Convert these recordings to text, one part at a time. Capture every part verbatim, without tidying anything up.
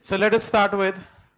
So let us start with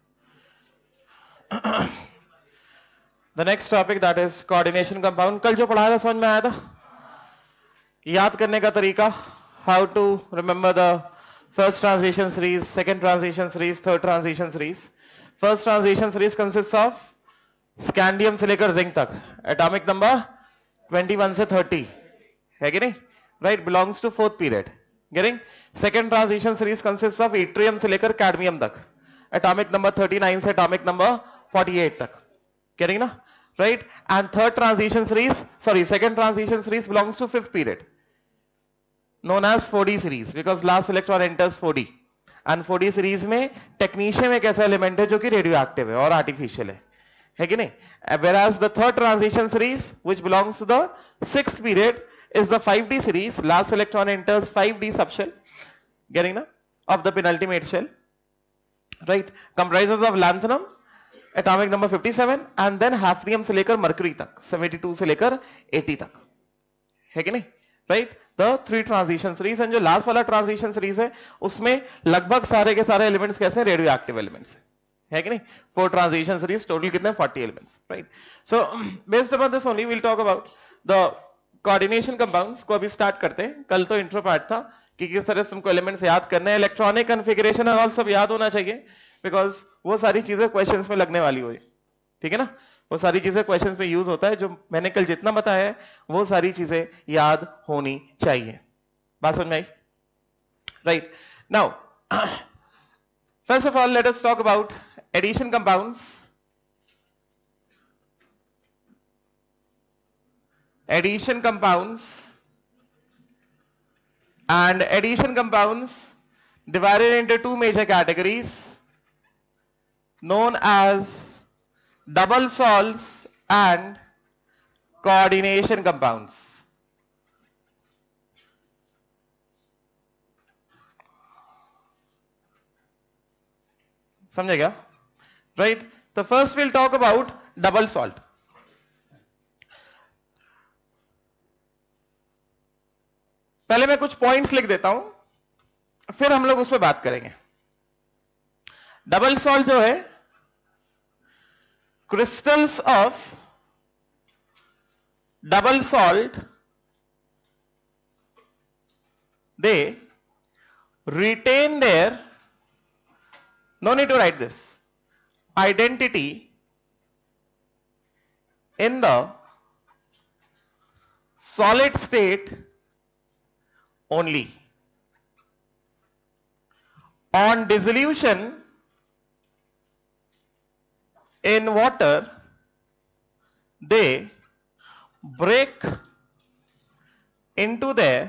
the next topic, that is coordination compound. कल जो पढ़ाया था समझ में आया था? याद करने का तरीका, how to remember the first transition series, second transition series, third transition series. First transition series consists of scandium से लेकर जिंक तक, atomic number twenty-one से thirty, है कि नहीं? Right, belongs to fourth period. Getting? Second transition series consists of yttrium से लेकर cadmium तक, atomic number thirty-nine से atomic number forty-eight तक. Getting ना? Right? And third transition series, sorry, second transition series belongs to fifth period, known as four D series, because last electron enters four D. And four D series में technetium एक ऐसा element है जो कि radioactive है और artificial है, है कि नहीं? Whereas the third transition series, which belongs to the sixth period, is the five D series. Last electron enters five D subshell, getting na, of the penultimate shell, right? Comprises of lanthanum, atomic number fifty-seven, and then hafnium से लेकर mercury तक, seventy-two से लेकर eighty तक, है कि नहीं? Right? The three transition series, and जो last वाला transition series है उसमें लगभग सारे के सारे elements कैसे हैं? radioactive elements है कि नहीं? Four transition series, total कितने? forty elements, right? So based upon this only we'll talk about the coordination compounds को अभी स्टार्ट करते हैं. कल तो इंट्रो पार्ट था कि किस तरह से तुमको एलिमेंट्स याद करने हैं, इलेक्ट्रॉनिक कॉन्फ़िगरेशन और सब याद होना चाहिए, बिकॉज वो सारी चीजें क्वेश्चंस में लगने वाली हुई, ठीक है ना? वो सारी चीजें क्वेश्चंस में यूज होता है. जो मैंने कल जितना बताया है वो सारी चीजें याद होनी चाहिए. बात समझ में आई? Right. Now first of all let us talk about addition compounds. Addition compounds, and addition compounds divided into two major categories known as double salts and coordination compounds. समझे क्या? Right? So first we'll talk about double salt. पहले मैं कुछ points लिख देता हूं, फिर हम लोग उस पर बात करेंगे. डबल सॉल्ट जो है, crystals of double salt, they retain there, no need to write this, identity in the solid state only. On dissolution in water, they break into their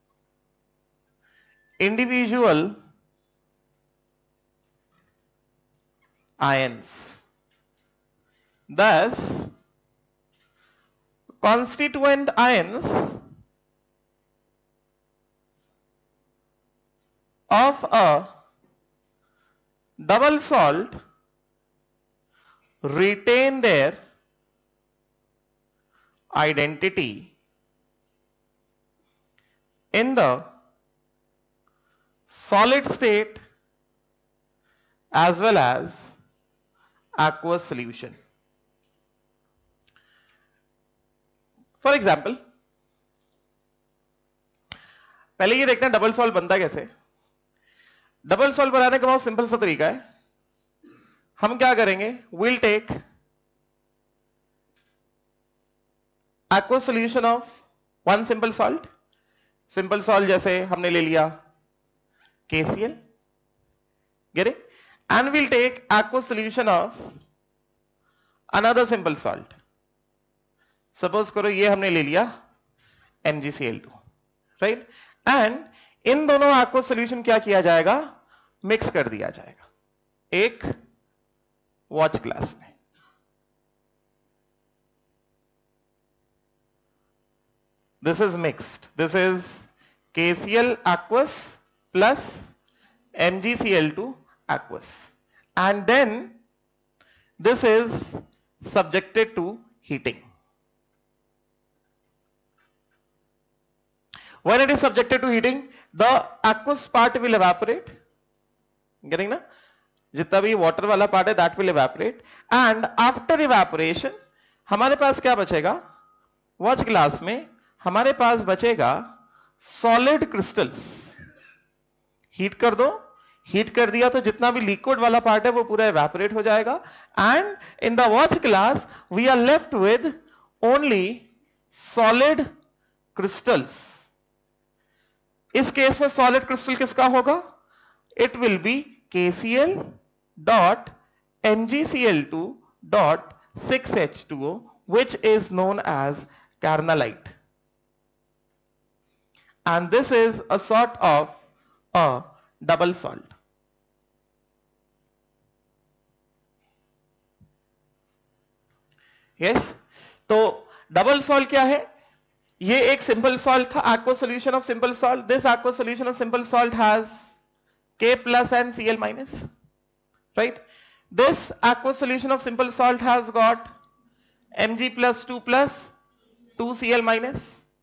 individual ions. Thus, constituent ions of a double salt retain their identity in the solid state as well as aqueous solution. For example, पहले ये देखते हैं double salt बनता कैसे. Double salt बनाने का बहुत simple सा तरीका है. हम क्या करेंगे? Will take aqueous solution of one simple salt. Simple salt जैसे हमने ले लिया K C l, get it? And we'll take aqueous solution of another simple salt. Suppose करो ये हमने ले लिया M g C l two, right? And इन दोनों aqueous solution क्या किया जाएगा? मिक्स कर दिया जाएगा एक वॉच ग्लास में. This is mixed. This is K C l aqueous plus M g C l two aqueous, and then this is subjected to heating. When it is subjected to heating, the aqueous part will evaporate, getting na? जितना भी water वाला part है that will evaporate, and after evaporation हमारे पास क्या बचेगा, watch glass में हमारे पास बचेगा सॉलिड क्रिस्टल्स। हीट कर दो, हीट कर दिया तो जितना भी लिक्विड वाला पार्ट है वो पूरा इवेपोरेट हो जाएगा, and in the watch glass we are left with only solid crystals. इस केस में सॉलिड क्रिस्टल किसका होगा, it will be K C L dot M G C L two dot six H two O which is known as carnallite, and this is a sort of a double salt. Yes, तो double salt क्या है, ये एक simple salt था, aqueous solution of simple salt. This aqueous solution of simple salt has K plus and Cl minus, right? This aqueous solution of simple salt has got Mg plus two plus two Cl minus,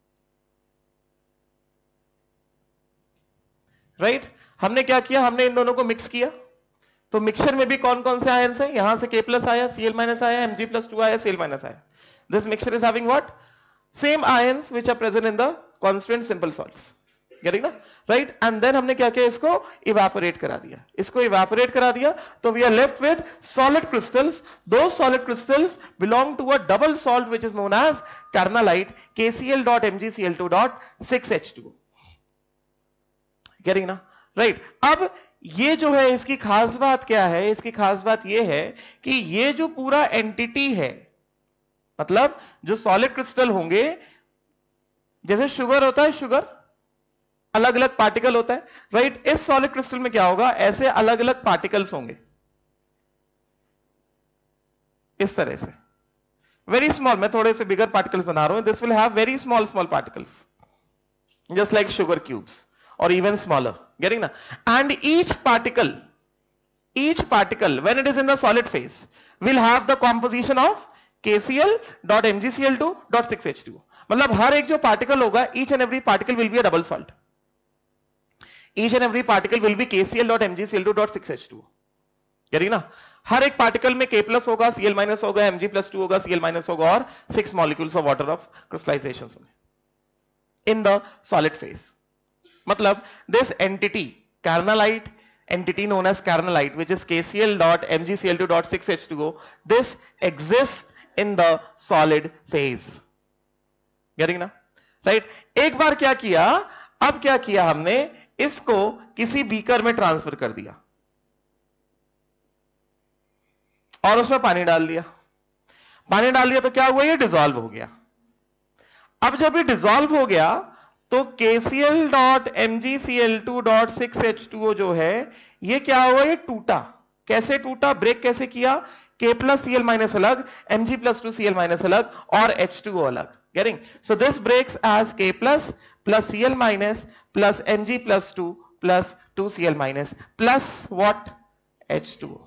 right? हमने क्या किया, हमने इन दोनों को mix किया, तो mixture में भी कौन कौन से आयंस हैं, यहां से K प्लस आया, Cl माइनस आया, Mg प्लस टू आया, Cl माइनस आया. This mixture is having what? Same ions which are present in the constant simple salts. Getting ना? Right? And then हमने क्या किया, इसको evaporate करा दिया. इसको evaporate करा दिया, तो we are left with solid crystals. Those solid crystals belong to a double salt which is known as carnallite, K C l dot M g C l two dot six H two O. Getting ना? Right? अब ये जो है इसकी खास बात क्या है, इसकी खास बात ये है कि ये जो पूरा एंटिटी है, मतलब जो सॉलिड क्रिस्टल होंगे, जैसे शुगर होता है, शुगर अलग अलग पार्टिकल होता है, राइट? इस सॉलिड क्रिस्टल में क्या होगा, ऐसे अलग अलग पार्टिकल्स होंगे इस तरह से, वेरी स्मॉल. मैं थोड़े से बिगर पार्टिकल्स बना रहा हूं. This will have very small small particles just like sugar cubes or even smaller. Getting na? And each particle, each particle when it is in the solid phase will have the composition of K C l dot M g C l two dot six H two O. मतलब हर एक जो particle होगा, each and every particle will be a double salt. Each and every particle will be K C l dot M g C l two dot six H two O. Getting ना? हर एक particle में K plus होगा, Cl minus होगा, Mg plus two होगा, Cl minus होगा, और six molecules of water of crystallization होंगे in the solid phase. मतलब this entity carnallite, entity known as carnallite, which is K C l dot M g C l two dot six H two O, this exists in the solid phase. Getting ना? Right? एक बार क्या किया, अब क्या किया हमने, इसको किसी बीकर में ट्रांसफर कर दिया और उसमें पानी डाल दिया. पानी डाल दिया तो क्या हुआ, ये डिसॉल्व हो गया. अब जब ये डिसॉल्व हो गया तो K C l dot M g C l two dot six H two O जो है, ये क्या हुआ, ये टूटा. कैसे टूटा, ब्रेक कैसे किया, K plus Cl minus अलग, Mg plus two Cl minus अलग, और H two O अलग. Getting? So this breaks as K plus plus Cl minus plus Mg plus two plus two Cl minus plus what? H two O.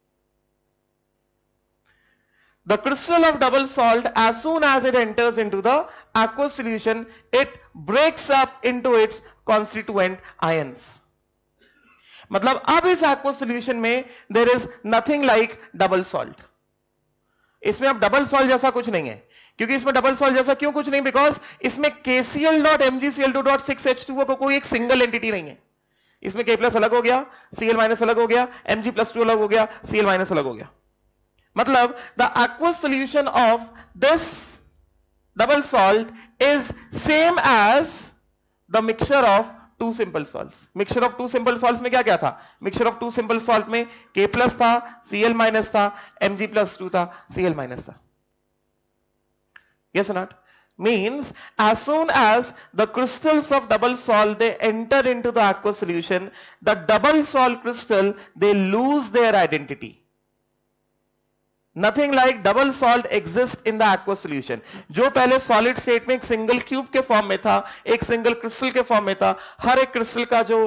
The crystal of double salt, as soon as it enters into the aqueous solution, it breaks up into its constituent ions. मतलब अब इस aqueous solution में there is nothing like double salt. इसमें अब double salt जैसा कुछ नहीं है. क्योंकि इसमें डबल सॉल्ट जैसा क्यों कुछ नहीं, बिकॉज इसमें K C l dot M g C l two dot six H two O को कोई एक सिंगल एंटिटी नहीं है. इसमें K प्लस अलग हो गया, Cl माइनस अलग हो गया, Mg प्लस टू अलग हो गया, Cl माइनस अलग हो गया. मतलब the aqueous solution of this double salt is same as the mixture of two simple salts. Mixture of two simple salts में क्या क्या था, mixture of two simple salt में K plus था, Cl minus था, Mg plus two था, Cl minus था. Yes or not? Means as soon as the crystals of double salt they enter into the aqueous solution, the double salt crystal they lose their identity. Nothing like double salt exists in the aqueous solution. जो पहले solid state में एक single cube के form में था, एक single crystal के form में था, हर एक crystal का जो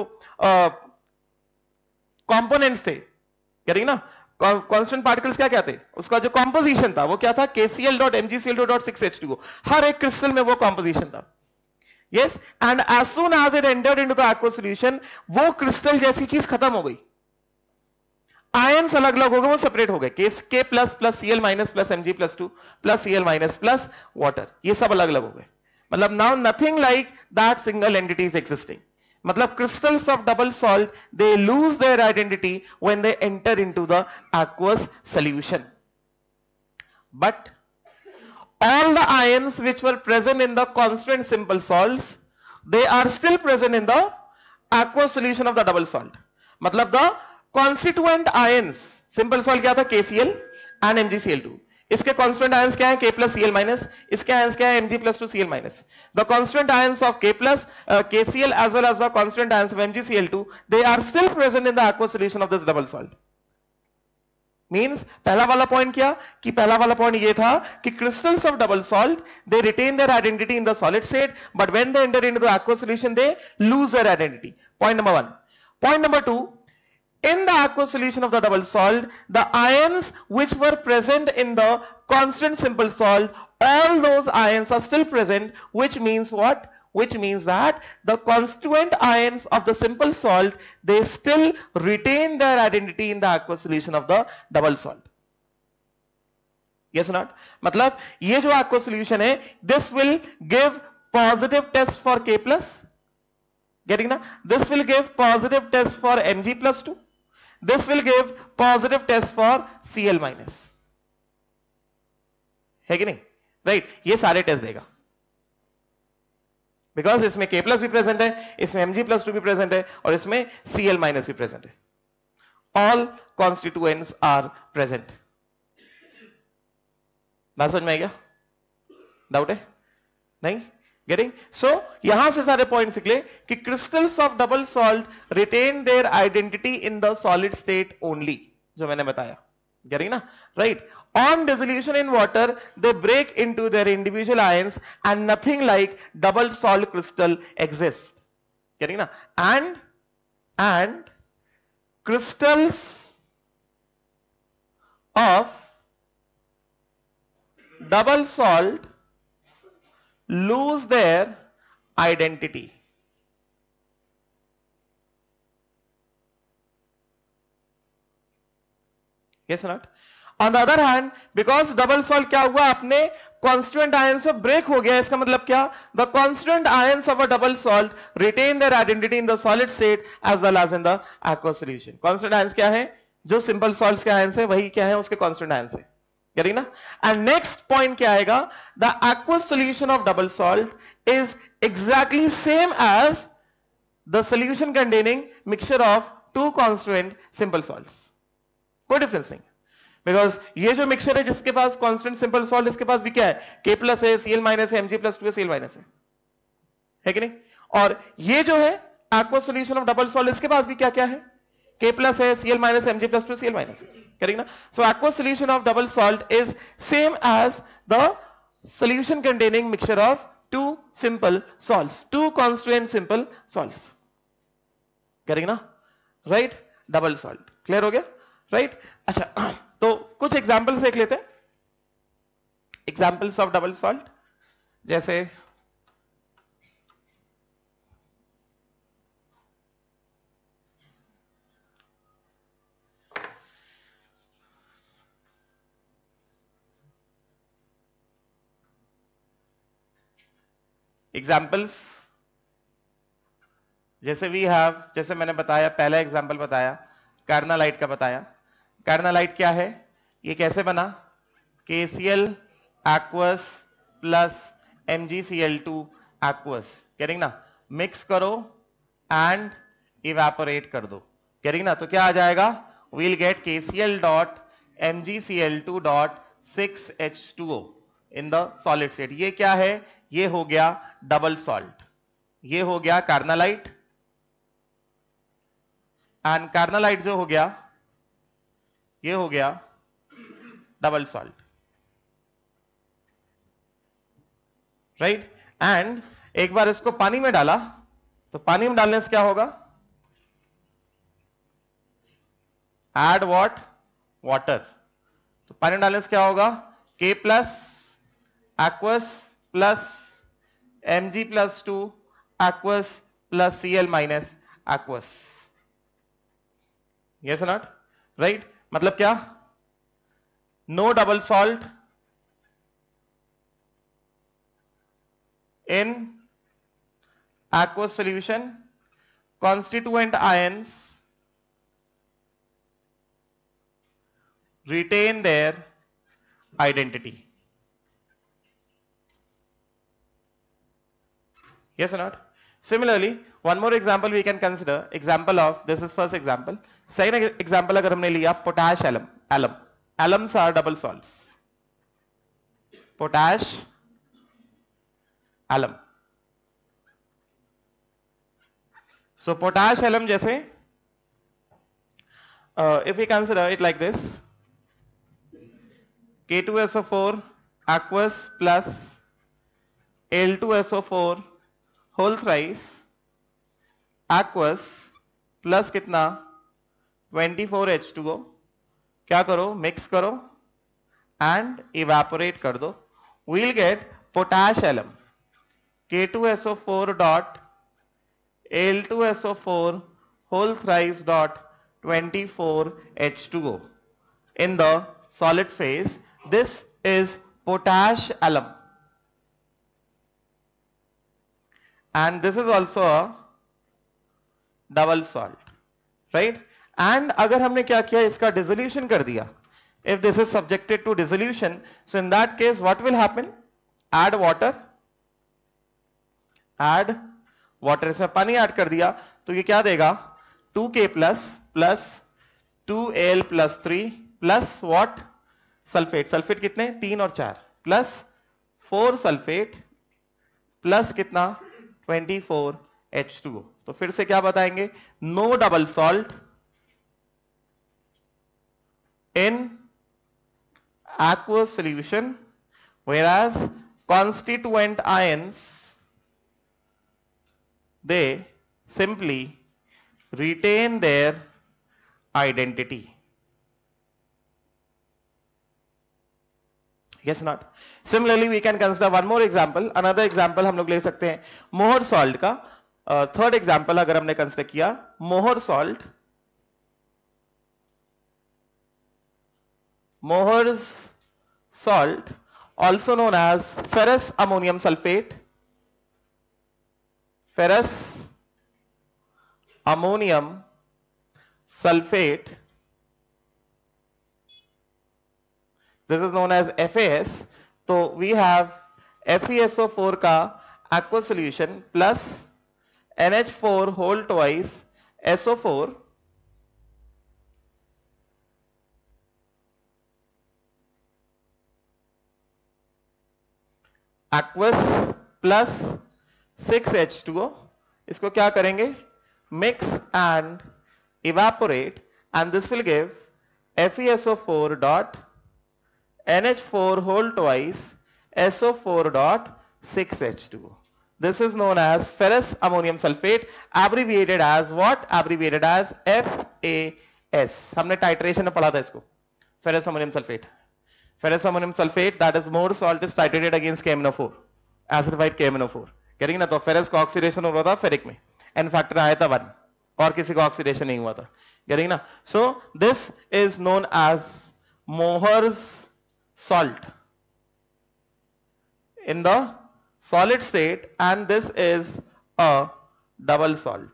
components थे, कह रही ना, constant particles क्या क्या थे, उसका जो composition था वो क्या था, K C l dot M g C l two dot six H two O. हर एक crystal में वो composition था. Yes, and as soon as it entered into the aqueous solution, वो crystal जैसी चीज खत्म हो गई. आयंस अलग अलग हो गए, वो सेपरेट हो गए, K K plus plus C L minus plus M G plus two plus C L minus plus water, ये सब अलग अलग हो गए. मतलब now nothing like that single entity is existing. मतलब crystals of double salt, they lose their identity when they enter into the aqueous solution. But all the ions which were present in the constant simple salts, they are still present in the aqueous solution of the double salt. मतलब the constituent ions, simple salt क्या था, K C l and M g C l two. इसके constant ions क्या है, K plus Cl minus, इसके ions क्या है, Mg plus two Cl minus. The constant ions of K plus uh, K C l as well as the constant ions of M g C l two, they are still present in the aqueous solution of this double salt. Means पहला वाला point क्या, कि पहला वाला point ये था कि crystals of double salt, they retain their identity in the solid state, but when they enter into the aqueous solution, they lose their identity. Point number one. Point number two. In the aqueous solution of the double salt, the ions which were present in the constant simple salt, all those ions are still present, which means what? Which means that the constituent ions of the simple salt, they still retain their identity in the aqueous solution of the double salt. Yes or not? मतलब ये जो aqueous solution है, this will give positive test for K plus. Getting na? This will give positive test for Mg plus two. This will give positive test for Cl minus. है कि नहीं? Right, ये सारे test देगा, because इसमें K plus भी present है, इसमें Mg प्लस टू भी प्रेजेंट है, और इसमें Cl माइनस भी प्रेजेंट है. All constituents are present. बात समझ में आई क्या? डाउट है? नहीं? Getting? So, यहां से सारे पॉइंट्स निकले कि crystals of double salt retain their identity in the solid state only, जो मैंने बताया. Getting ना? Right. On dissolution in water, they break into their individual ions and nothing like double salt crystal exists. Getting ना? And, and crystals of double salt lose their identity. Yes or not? On the other hand, because double salt क्या हुआ, अपने constant ions में break हो गया, इसका मतलब क्या? The constant ions of a double salt retain their identity in the solid state as well as in the aqueous solution. Constant ions क्या है? जो simple salts के ions है, वही क्या है, उसके constant ions है. Getting ना? And next point क्या आएगा? The aqueous solution of double salt is exactly same as the solution containing mixture of two constituent simple salts. कोई difference नहीं, because ये जो mixture है जिसके पास constant simple salt, इसके पास भी क्या है? K plus है, Cl minus है, Mg plus टू है, Cl minus है, है कि नहीं? और ये जो है aqueous solution of double salt, इसके पास भी क्या क्या है? K plus है, Cl minus, Mg plus two, Cl minus है. Correct ना? So aqueous solution of double salt is same as the solution containing mixture of two simple salts, two constituent simple salts. Correct ना? Right? Double salt. Clear हो गया? Right? अच्छा, तो कुछ examples देख लेते हैं. Examples of double salt. जैसे एग्जाम्पल्स, जैसे वी हैव, जैसे मैंने बताया, पहला एग्जाम्पल बताया कार्नालाइट का बताया. कार्नालाइट क्या है, ये कैसे बना? KCl aqueous plus MgCl two aqueous. करेंगे ना? मिक्स करो एंड इवेपोरेट कर दो. करेंगे ना? तो क्या आ जाएगा? we'll get KCl dot MgCl two dot six H two O in the solid state. ये क्या है? ये हो गया डबल सॉल्ट, ये हो गया कार्नालाइट, एंड कार्नालाइट जो हो गया, ये हो गया डबल सॉल्ट. राइट? एंड एक बार इसको पानी में डाला, तो पानी में डालने से क्या होगा? Add what? वाटर. तो पानी में डालने से क्या होगा? K plus aqueous plus Mg plus two aqueous plus Cl minus aqueous. Yes or not? Right right? मतलब क्या, no double salt in aqueous solution, constituent ions retain their identity. Yes or not? Similarly, one more example we can consider. Example of, this is first example. Second example अगर हमने लिया potash alum, alum. Alums are double salts. Potash, alum. So potash alum जैसे, uh, if we consider it like this, K two S O four aqueous plus L two S O four whole thrice aqueous plus कितना twenty-four H two O, क्या करो, mix करो and evaporate कर दो, we'll get potash alum K two S O four dot L two S O four whole thrice dot twenty-four H two O in the solid phase. This is potash alum, and this is also a double salt, right? And अगर हमने क्या किया, इसका dissolution कर दिया, if this is subjected to dissolution, so in that case what will happen? Add water, add water, इसमें पानी add कर दिया तो ये क्या देगा, to K plus plus two Al plus three plus what? Sulphate. Sulphate कितने, तीन और चार, प्लस फोर सल्फेट प्लस कितना, twenty four H two O. तो फिर से क्या बताएंगे, no double salt in aqueous solution, whereas constituent ions, they simply retain their identity. Yes, not. Similarly, we can consider one more example. Another example हम लोग ले सकते हैं मोहर सॉल्ट का. थर्ड uh, एग्जाम्पल अगर हमने कंसिडर किया, Mohr salt, Mohr's salt, also known as ferrous ammonium sulfate, ferrous ammonium sulfate, this is known as F A S. So we have F e S O four का aqueous solution plus N H four whole twice S O four aqueous plus six H two O. इसको क्या करेंगे, mix and evaporate, and this will give F e S O four dot N H four whole twice S O four dot six H two O. This is known as ferrous ammonium sulfate, abbreviated as what? Abbreviated as F A S. हमने titration में पढ़ा था इसको, ferrous ammonium sulfate. Ferrous ammonium sulfate, that is more salt, is titrated against K M N O four, acidified K M N O four. करेंगे ना, तो ferrous का oxidation हो रहा था ferric में, n factor आया था वन, और किसी का oxidation नहीं हुआ था, करेंगे ना. So this is known as Mohr's salt in the solid state, and this is a double salt.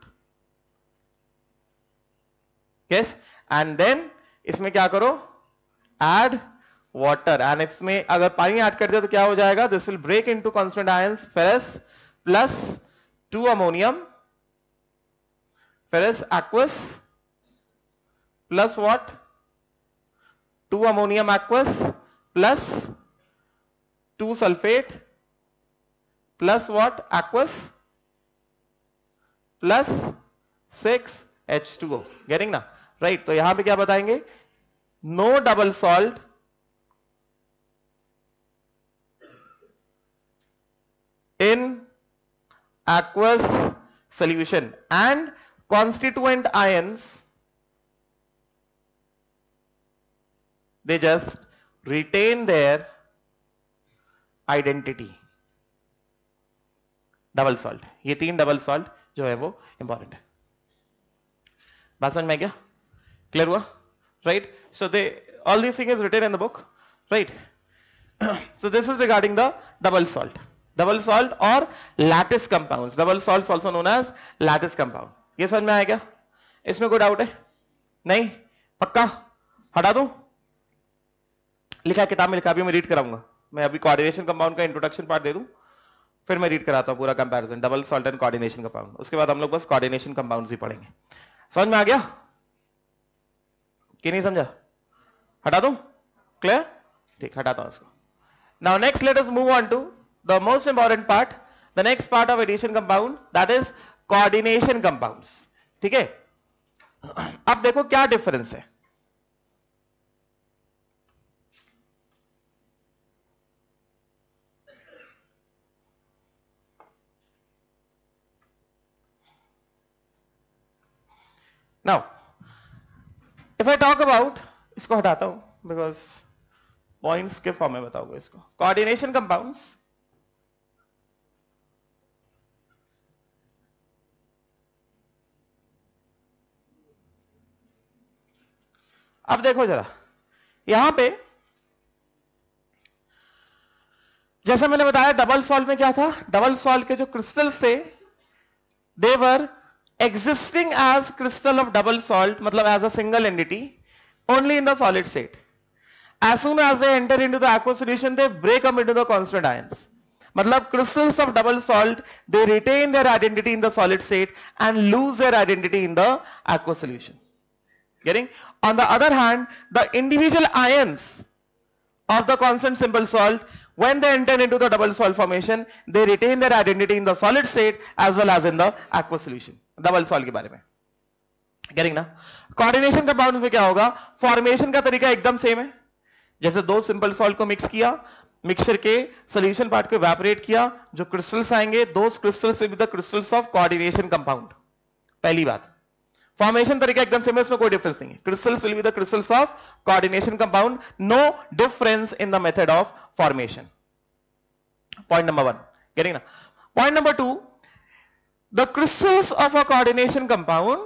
Yes, and then इसमें क्या करो, add water, and इसमें अगर पानी ऐड कर दिया तो क्या हो जाएगा, this will break into constant ions, ferrous plus two ammonium, ferrous aqueous plus what, two ammonium aqueous plus two sulfate plus what, aqueous plus six H two O. Getting ना, right? तो यहां पे क्या बताएंगे, no double salt in aqueous solution, and constituent ions, they just retain their identity. Double salt, ये तीन double salt जो है वो इंपॉर्टेंट है. बात समझ में आ गया, क्लियर हुआ, right? So they, all these things is written in the book, right? So this is regarding the double salt, double salt or lattice compounds. Double salt is also known as lattice compound. ये समझ में आया क्या? इसमें कोई doubt है? नहीं? पक्का? हटा दूं? लिखा है किताब में, लिखा, अभी मैं रीड कराऊंगा. मैं अभी कोऑर्डिनेशन कंपाउंड का इंट्रोडक्शन पार्ट दे दूं, फिर मैं रीड कराता हूं पूरा comparison double salt and coordination compound. उसके बाद हम लोग बस कोऑर्डिनेशन कंपाउंड्स ही पढ़ेंगे. समझ में आ गया कि नहीं समझा? हटा दूं? क्लियर? ठीक, हटाता हूं इसको. Now next let us move on to the most important part, the next part of addition compound, that is coordination compounds. ठीक है, अब देखो क्या डिफरेंस है. Now, if I talk about, इसको हटाता हूं बिकॉज पॉइंट्स के फॉर्म में बताऊंगा इसको. कोऑर्डिनेशन कंपाउंड्स, अब देखो जरा यहां पे, जैसे मैंने बताया डबल सॉल्ट में क्या था, डबल सॉल्ट के जो क्रिस्टल्स थे they were existing as crystal of double salt, मतलब as a single entity only in the solid state. As soon as they enter into the aqueous solution, they break up into the constant ions. मतलब crystals of double salt, they retain their identity in the solid state and lose their identity in the aqueous solution. Getting? On the other hand, the individual ions of the constant simple salt, when they enter into the double salt formation, they retain their identity in the solid state as well as in the aqueous solution. Double salt के बारे में getting ना. Coordination compound में क्या होगा, formation का तरीका एकदम सेम है. जैसे दो सिंपल सॉल्ट को मिक्स किया, मिक्सचर के सॉल्यूशन पार्ट को इवेपोरेट किया, जो क्रिस्टल्स आएंगे those crystals will be the crystals of coordination compound. पहली बात, फॉर्मेशन तरीका एकदम सेम है, उसमें कोई डिफरेंस नहीं है. Crystals will be the crystals of coordination compound, no difference in the method of formation. Point number one, getting ना. Point number two, the crystals of a coordination compound,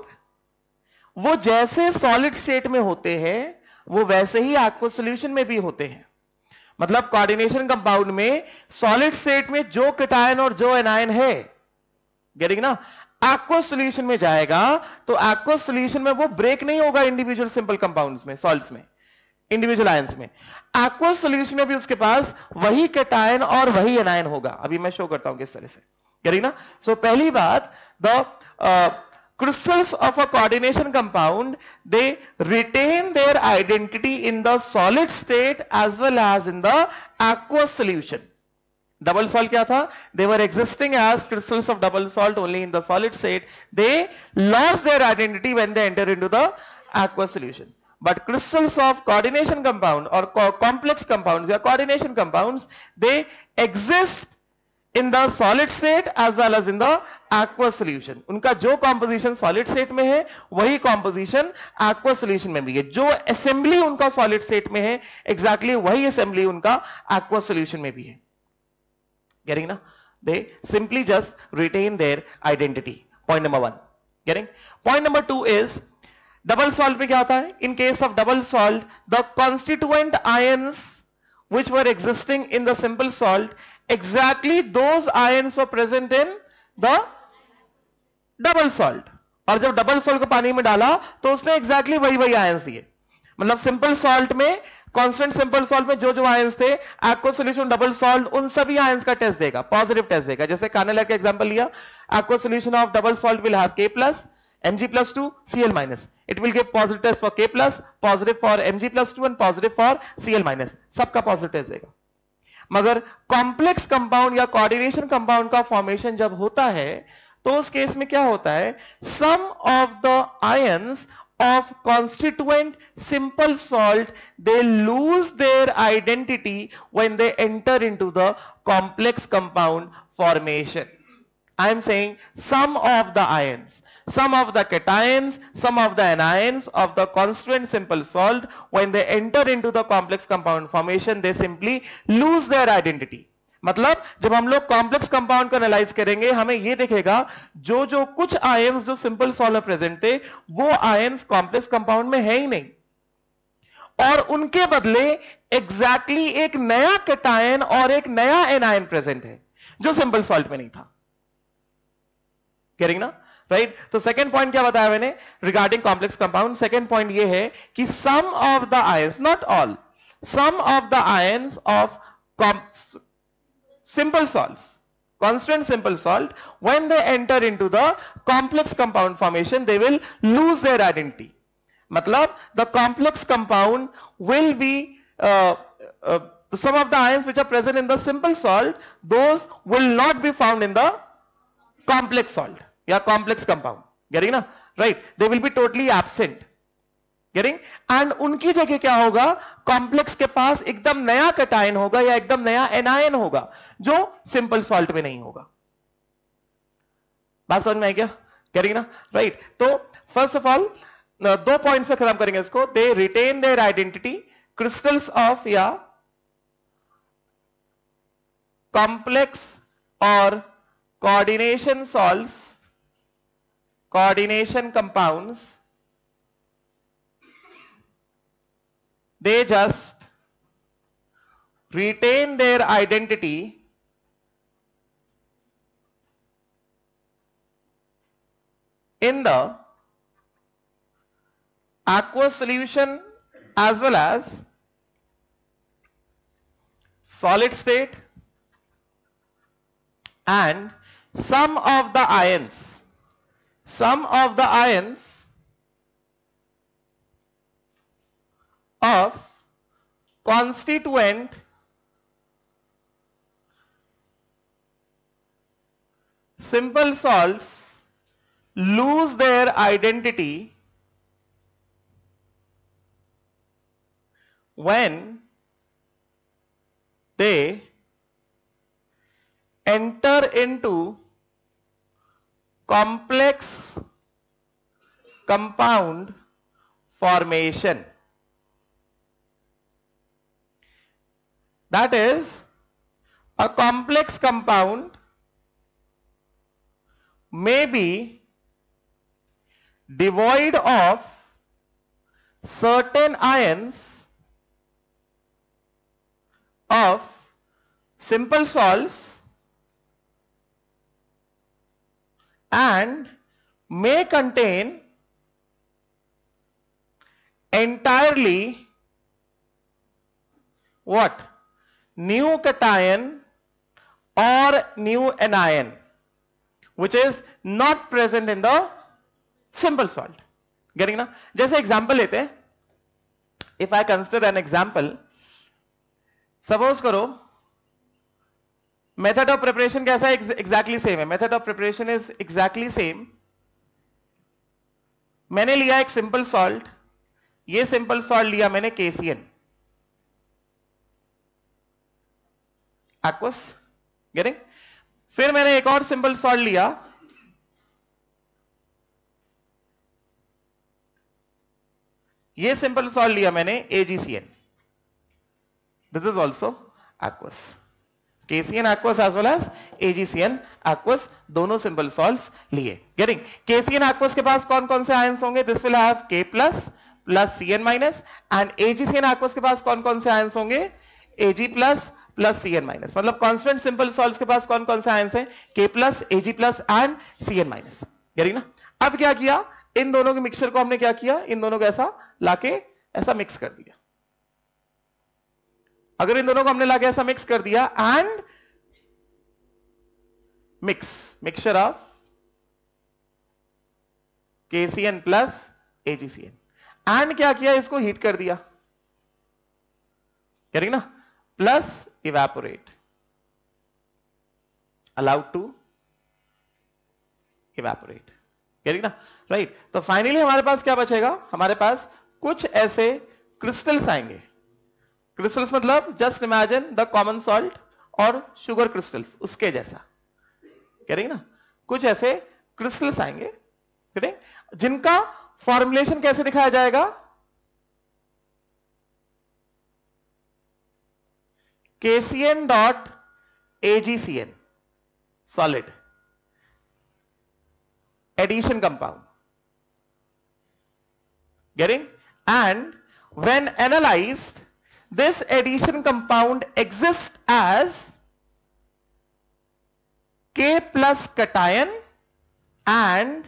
वो जैसे सॉलिड स्टेट में होते हैं वो वैसे ही aqueous solution में भी होते हैं. मतलब कोऑर्डिनेशन कंपाउंड में सॉलिड स्टेट में जो केटायन और जो एनायन है, गेटिंग ना, aqueous solution में जाएगा तो aqueous solution में वो ब्रेक नहीं होगा इंडिविजुअल सिंपल कंपाउंड्स में, सॉल्ट्स में, इंडिविजुअल आयंस में. aqueous solution में भी उसके पास वही केटायन और वही एनायन होगा. अभी मैं शो करता हूं किस तरह से. करेंगे ना. सो पहली बात, the crystals of a coordination compound, they retain their identity in the solid state as well as in the aqueous solution. Double salt क्या था, they were existing as crystals of double salt only in the solid state. They lost their identity when they enter into the aqueous solution. But crystals of coordination compound or co complex compounds या coordination compounds, they exist in the solid state as well as in the aqueous solution. उनका जो composition solid state में है वही composition aqueous solution में भी है. जो assembly उनका solid state में है exactly वही assembly उनका aqueous solution में भी है. Getting ना? They simply just retain their identity. Point number one. Getting? Point number two is double salt में क्या होता है? In case of double salt, the constituent ions which were existing in the simple salt, exactly those ions were present in the double salt. और जब double salt को पानी में डाला तो उसने exactly वही वही आयंस दिए. मतलब सिंपल सॉल्ट में, कांस्टेंट सिंपल सॉल्ट में जो जो आयंस थे, एक्वस सॉल्यूशन डबल सॉल्ट उन सभी आयंस का टेस्ट देगा, पॉजिटिव टेस्ट देगा. जैसे कानेलर का एग्जांपल लिया, aqueous solution of double salt will have K plus, Mg plus two, Cl minus. It will give positive test for K plus, positive for Mg plus two and positive for Cl minus. सबका positive test देगा. मगर complex compound या coordination compound का formation जब होता है तो उस केस में क्या होता है, some of the ions of constituent simple salt, they lose their identity when they enter into the complex compound formation. I am saying some of the ions, some of the cations, some of the anions of the constituent simple salt, when they enter into the complex compound formation, they simply lose their identity. मतलब जब हम लोग complex compound को analyse करेंगे हमें ये दिखेगा जो जो कुछ आयंस जो सिंपल सॉल्ट में प्रेजेंट थे वो आयंस कॉम्प्लेक्स कंपाउंड में है ही नहीं. और उनके बदले एग्जैक्टली exactly एक नया कैटायन और एक नया एनायन प्रेजेंट है जो सिंपल सॉल्ट में नहीं था। कह ना राइट right? तो सेकेंड पॉइंट क्या बताया मैंने regarding complex compound? Second point ये है कि some of the ions, not all, some of the ions of simple salts, constant simple salt, when they enter into the complex compound formation, they will lose their identity. Matlab, the complex compound will be, uh, uh, some of the ions which are present in the simple salt, those will not be found in the complex salt, yeah, complex compound. Getting na? Right? They will be totally absent. Getting? And उनकी जगह क्या होगा? Complex के पास एकदम नया cation होगा या एकदम नया एनायन होगा जो सिंपल सॉल्ट में नहीं होगा। बात समझ में आई क्या? करेंगे ना? राइट। तो फर्स्ट ऑफ ऑल दो पॉइंट्स पे खत्म करेंगे इसको। They retain their identity, crystals of या कॉम्प्लेक्स और coordination salts, coordination compounds, they just retain their identity in the aqueous solution as well as solid state, and some of the ions, some of the ions of constituent simple salts lose their identity when they enter into complex compound formation. That is, a complex compound may be devoid of certain ions of simple salts and may contain entirely what? New cation or new anion which is not present in the simple salt. Getting na? जैसे example लेते हैं. If I consider an example, suppose करो method of preparation कैसा है? Exactly same है. Method of preparation is exactly same. मैंने लिया एक simple salt, ये simple salt लिया मैंने K C n, aqueous, getting? फिर मैंने एक और सिंपल सॉल्ट लिया, ये सिंपल सॉल्ट लिया मैंने A G C n, this is also aqueous, K C n aqueous as well as A G C n aqueous, दोनों सिंपल सॉल्ट्स लिए। Getting? K C n aqueous के पास कौन कौन से आयंस होंगे? This will have K plus plus C n minus, and A G C n aqueous के पास कौन कौन से आयंस होंगे? A G plus plus C N minus. मतलब कांस्टेंट सिंपल सॉल्ट्स के पास कौन कौन से आयंस हैं? K plus, AG plus and C N minus. यानी ना, अब क्या किया, इन दोनों के मिक्सचर को हमने क्या किया, इन दोनों को ऐसा लाके ऐसा मिक्स कर दिया। अगर इन दोनों को हमने लाके ऐसा मिक्स कर दिया and mix mixture of K C N plus AGCN, and क्या किया, इसको हीट कर दिया, कह रही ना, plus evaporate, allowed to evaporate, कह रही ना, राइट। तो फाइनली हमारे पास क्या बचेगा, हमारे पास कुछ ऐसे क्रिस्टल्स आएंगे। क्रिस्टल्स मतलब just imagine the common salt और शुगर क्रिस्टल्स, उसके जैसा, कह रही ना, कुछ ऐसे क्रिस्टल्स आएंगे, जिनका फॉर्मुलेशन कैसे दिखाया जाएगा, K C n dot A G C n, solid addition compound, getting? And when analyzed, this addition compound exists as K plus cation and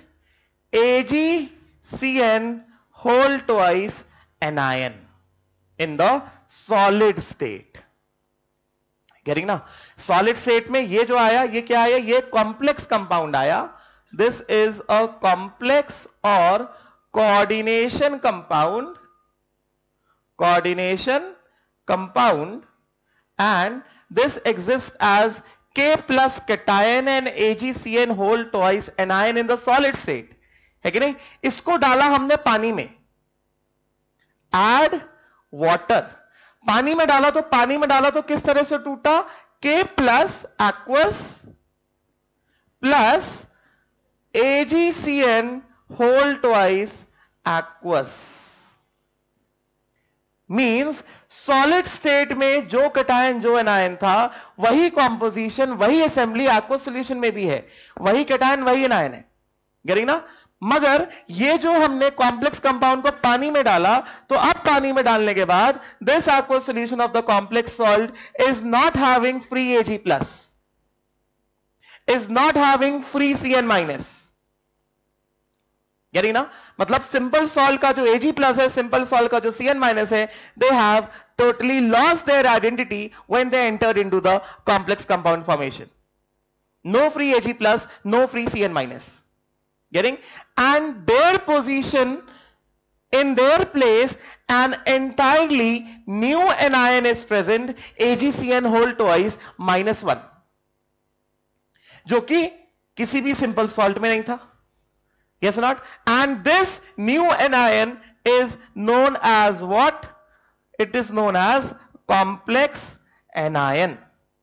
AgCN whole twice anion in the solid state. Getting ना? Solid state में ये जो आया, ये क्या आया? ये complex compound आया. This is a complex or coordination compound. Coordination compound, and this exists as K plus cation and AgCN whole twice anion in the solid state. है कि नहीं? इसको डाला हमने पानी में. Add water. पानी में डाला तो पानी में डाला तो किस तरह से टूटा? K plus aqueous plus AgCN whole twice aqueous. Means solid state में जो कटायन जो एनायन था वही कॉम्पोजिशन वही असेंबली एक्वस सॉल्यूशन में भी है. वही कटायन वही एनायन है. गेटिंग ना? मगर ये जो हमने कॉम्प्लेक्स कंपाउंड को पानी में डाला तो अब पानी में डालने के बाद this aqueous solution of the complex salt is not having free Ag plus, is not having free Cn minus. Getting ना? मतलब सिंपल सॉल्ट का जो Ag प्लस है, सिंपल सॉल्ट का जो Cn माइनस है, they have totally lost their identity when they entered into the complex compound formation. No free Ag plus, no free Cn minus. Getting? And their position in their place, an entirely new anion is present, AgCN whole twice minus one, जो कि किसी भी simple salt में नहीं था. Yes or not? And this new anion is known as what? It is known as complex anion.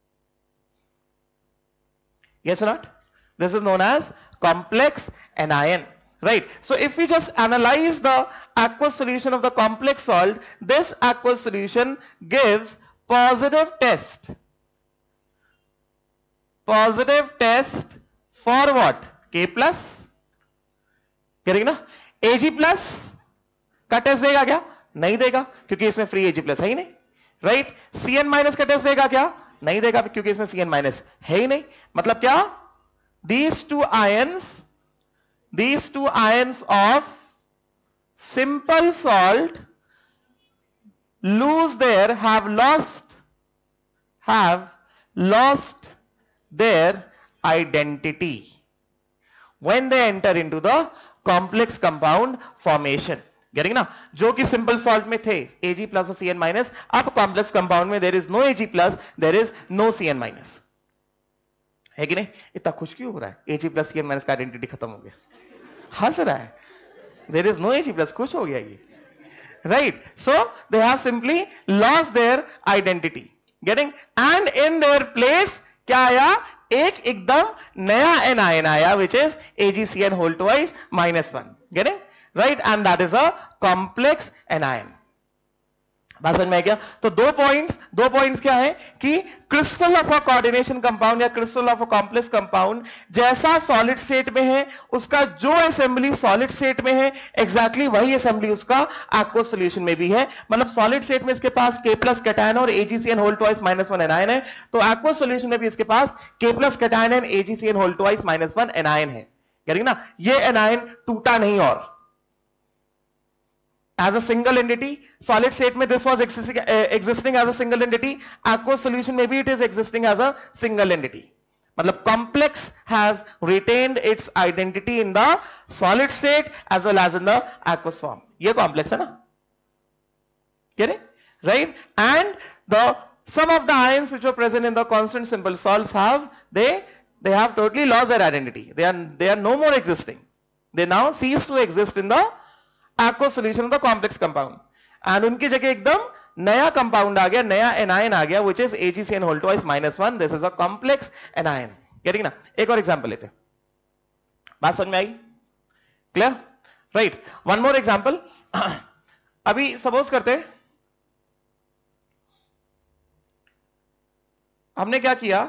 Yes or not? This is known as complex anion. Right? So if we just analyze the aqueous solution of the complex salt, this aqueous solution gives positive test. Positive test for what? K plus. करेंगे ना? Ag plus का test देगा क्या? नहीं देगा, क्योंकि इसमें free Ag plus है ही नहीं. राइट? Cn माइनस का टेस्ट देगा क्या? नहीं देगा, क्योंकि इसमें Cn माइनस है ही नहीं. मतलब क्या? These two ions, these two ions of simple salt lose their, have lost, have lost their identity when they enter into the complex compound formation. Getting ना? जो कि simple salt में थे Ag plus और Cn minus, अब complex compound में there is no Ag plus, there is no Cn minus. है कि नहीं? इतना खुश क्यों हो रहा है? Ag plus Cn minus का आइडेंटिटी खत्म हो गया. हंस रहा है. There is no Ag plus, खुश हो गया ये. Right? So they have simply lost their identity. Getting? And in their place क्या आया? एक एकदम नया anion आया, which is AgCN whole twice minus one. Getting? Right? And that is a complex anion. बात समझ में आ गया? तो दो पॉइंट्स, दो पॉइंट्स क्या है कि crystal of a coordination compound या crystal of a complex compound जैसा सॉलिड स्टेट में है, उसका जो असेंबली सॉलिड स्टेट में है एग्जैक्टली exactly वही असेंबली उसका एक्वस सॉल्यूशन में भी है. मतलब सॉलिड स्टेट में इसके पास K प्लस कैटायन और AgCN whole twice minus one anion है, तो एक्वस सॉल्यूशन में भी इसके पास K plus cation and AgCN whole twice minus one anion है. करेंगे ना? ये एनायन टूटा नहीं. और as a single entity, solid state में this was existing, uh, existing as a single entity, aqueous solution maybe it is existing as a single entity. मतलब complex has retained its identity in the solid state as well as in the aqueous form. ये complex है ना? Get it? Right? And the some of the ions which were present in the constant simple salts have they they have totally lost their identity. They are they are no more existing. They now cease to exist in the aqueous solution of the complex compound, and उनकी जगह एकदम नया compound आ गया, नया anion आ गया, which is AgCN whole twice minus one. This is a complex anion. Getting ना? एक और एग्जांपल लेते हैं. बात समझ में आई? Clear? Right. One more example. अभी सपोज करते हैं हमने क्या किया,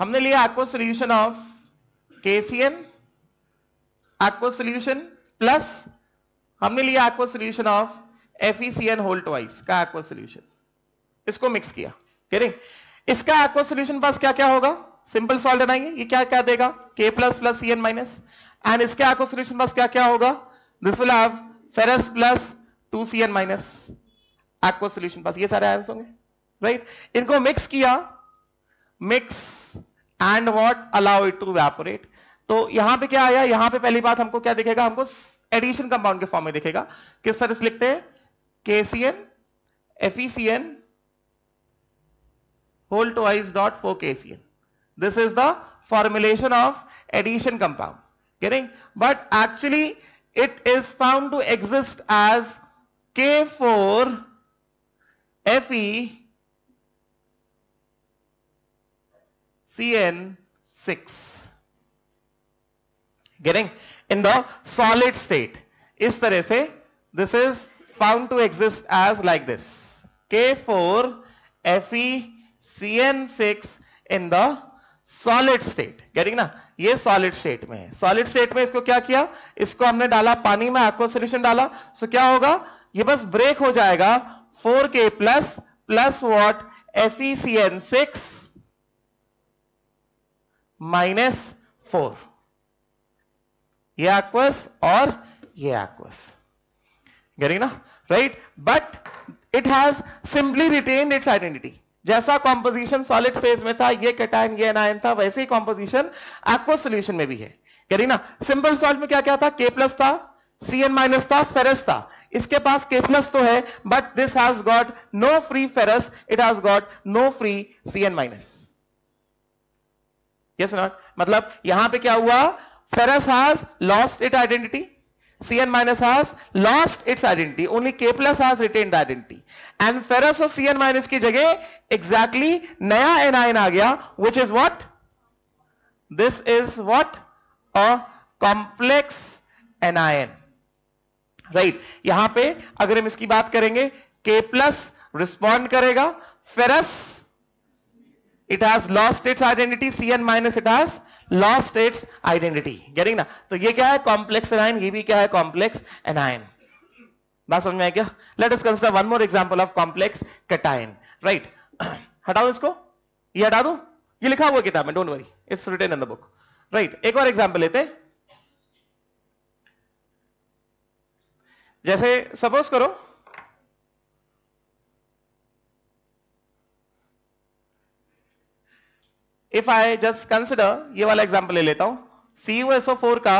हमने लिया aqueous solution of K C N, aqueous solution plus हमने लिया aqueous solution of F E C N whole twice का एक्वस सोल्यूशन, इसको मिक्स किया। करें इसका एक्वस सोल्यूशन पास क्या क्या होगा, सिंपल सॉल्व बनाएंगे, ये क्या क्या देगा K plus plus C N minus, and इसके एक्वस सोल्यूशन पास क्या क्या होगा, this will have ferrous plus two C N minus aqueous solution पास, ये सारे आंसर होंगे राइट। इनको मिक्स किया, mix and what allow it to evaporate. तो यहां पे क्या आया, यहां पे पहली बात हमको क्या दिखेगा, हमको एडिशन कंपाउंड के फॉर्म में दिखेगा। किस तरह से लिखते हैं, K C N F E C N whole twice dot four K C N. This is the formulation of addition compound. Getting? But actually it is found to exist as K four F E C N six. Getting? In the solid state. इस तरह से this is found to exist as like this. K four F E C N six in the solid state. Getting ना, ये solid state में है। solid state में इसको क्या किया, इसको हमने डाला पानी में, aqueous solution डाला, सो क्या होगा, ये बस ब्रेक हो जाएगा four K plus plus what F E C N six minus four, ये aqueous और ये aqueous। Getting ना, right? But it has simply retained its identity. जैसा कॉम्पोजिशन सॉलिड फेज में था, ये कैटायन ये एनायन था, वैसे ही कॉम्पोजिशन एक्वस सॉल्यूशन में भी है। कह रही ना, सिंपल सॉल्ट में क्या क्या था, के प्लस था, सी एन माइनस था, फेरस था। इसके पास के प्लस तो है, but this has got no free ferrous, it has got no free C N minus. Yes not, मतलब यहां पे क्या हुआ, ferrous has lost it identity, C n minus has lost its identity, only K plus has retained the identity, and ferrous और C n minus की जगह exactly नया anion आ गया, which is what? This is what? A complex anion, right? यहां पे अगर हम इसकी बात करेंगे, K plus respond करेगा, ferrous it has lost its identity, C n minus it has lost its identity. Getting ना, तो ये क्या है, कॉम्प्लेक्स एनायन, ये भी क्या है, कॉम्प्लेक्स एनायन। बात समझ में आया क्या? Let us consider one more example of complex cation, right. हटाओ इसको, ये हटा दो, ये लिखा हुआ किताब में, don't worry, it's written in the book, right. एक और एग्जांपल लेते हैं, जैसे सपोज करो इफ आई जस्ट कंसिडर, ये वाला एग्जांपल ले लेता हूं, C U S O four का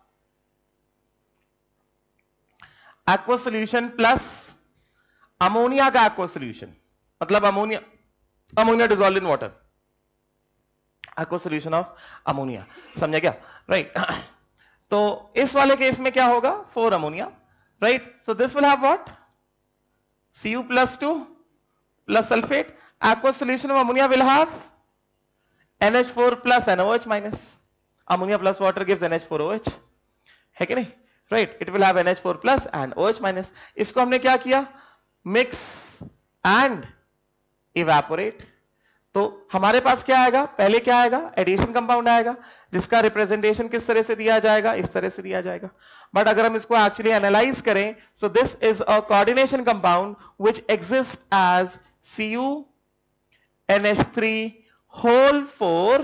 एक्वस सॉल्यूशन प्लस अमोनिया का एक्वस सॉल्यूशन, मतलब ammonia ammonia dissolved in water, aqueous solution of ammonia, समझा क्या, राइट। तो इस वाले केस में क्या होगा, four ammonia, right. So this will have what, C U plus two plus sulphate, aqueous solution of ammonia will have N H four plus N O H minus, ammonia plus water gives N H four O H, है कि नहीं, right? It will have N H four plus and O H minus. इसको हमने क्या किया, mix and evaporate। तो हमारे पास क्या आएगा, पहले क्या आएगा, एडिशन कंपाउंड आएगा, जिसका रिप्रेजेंटेशन किस तरह से दिया जाएगा, इस तरह से दिया जाएगा। बट अगर हम इसको एक्चुअली एनालाइज करें, so this is a coordination compound which exist as C U N H three whole four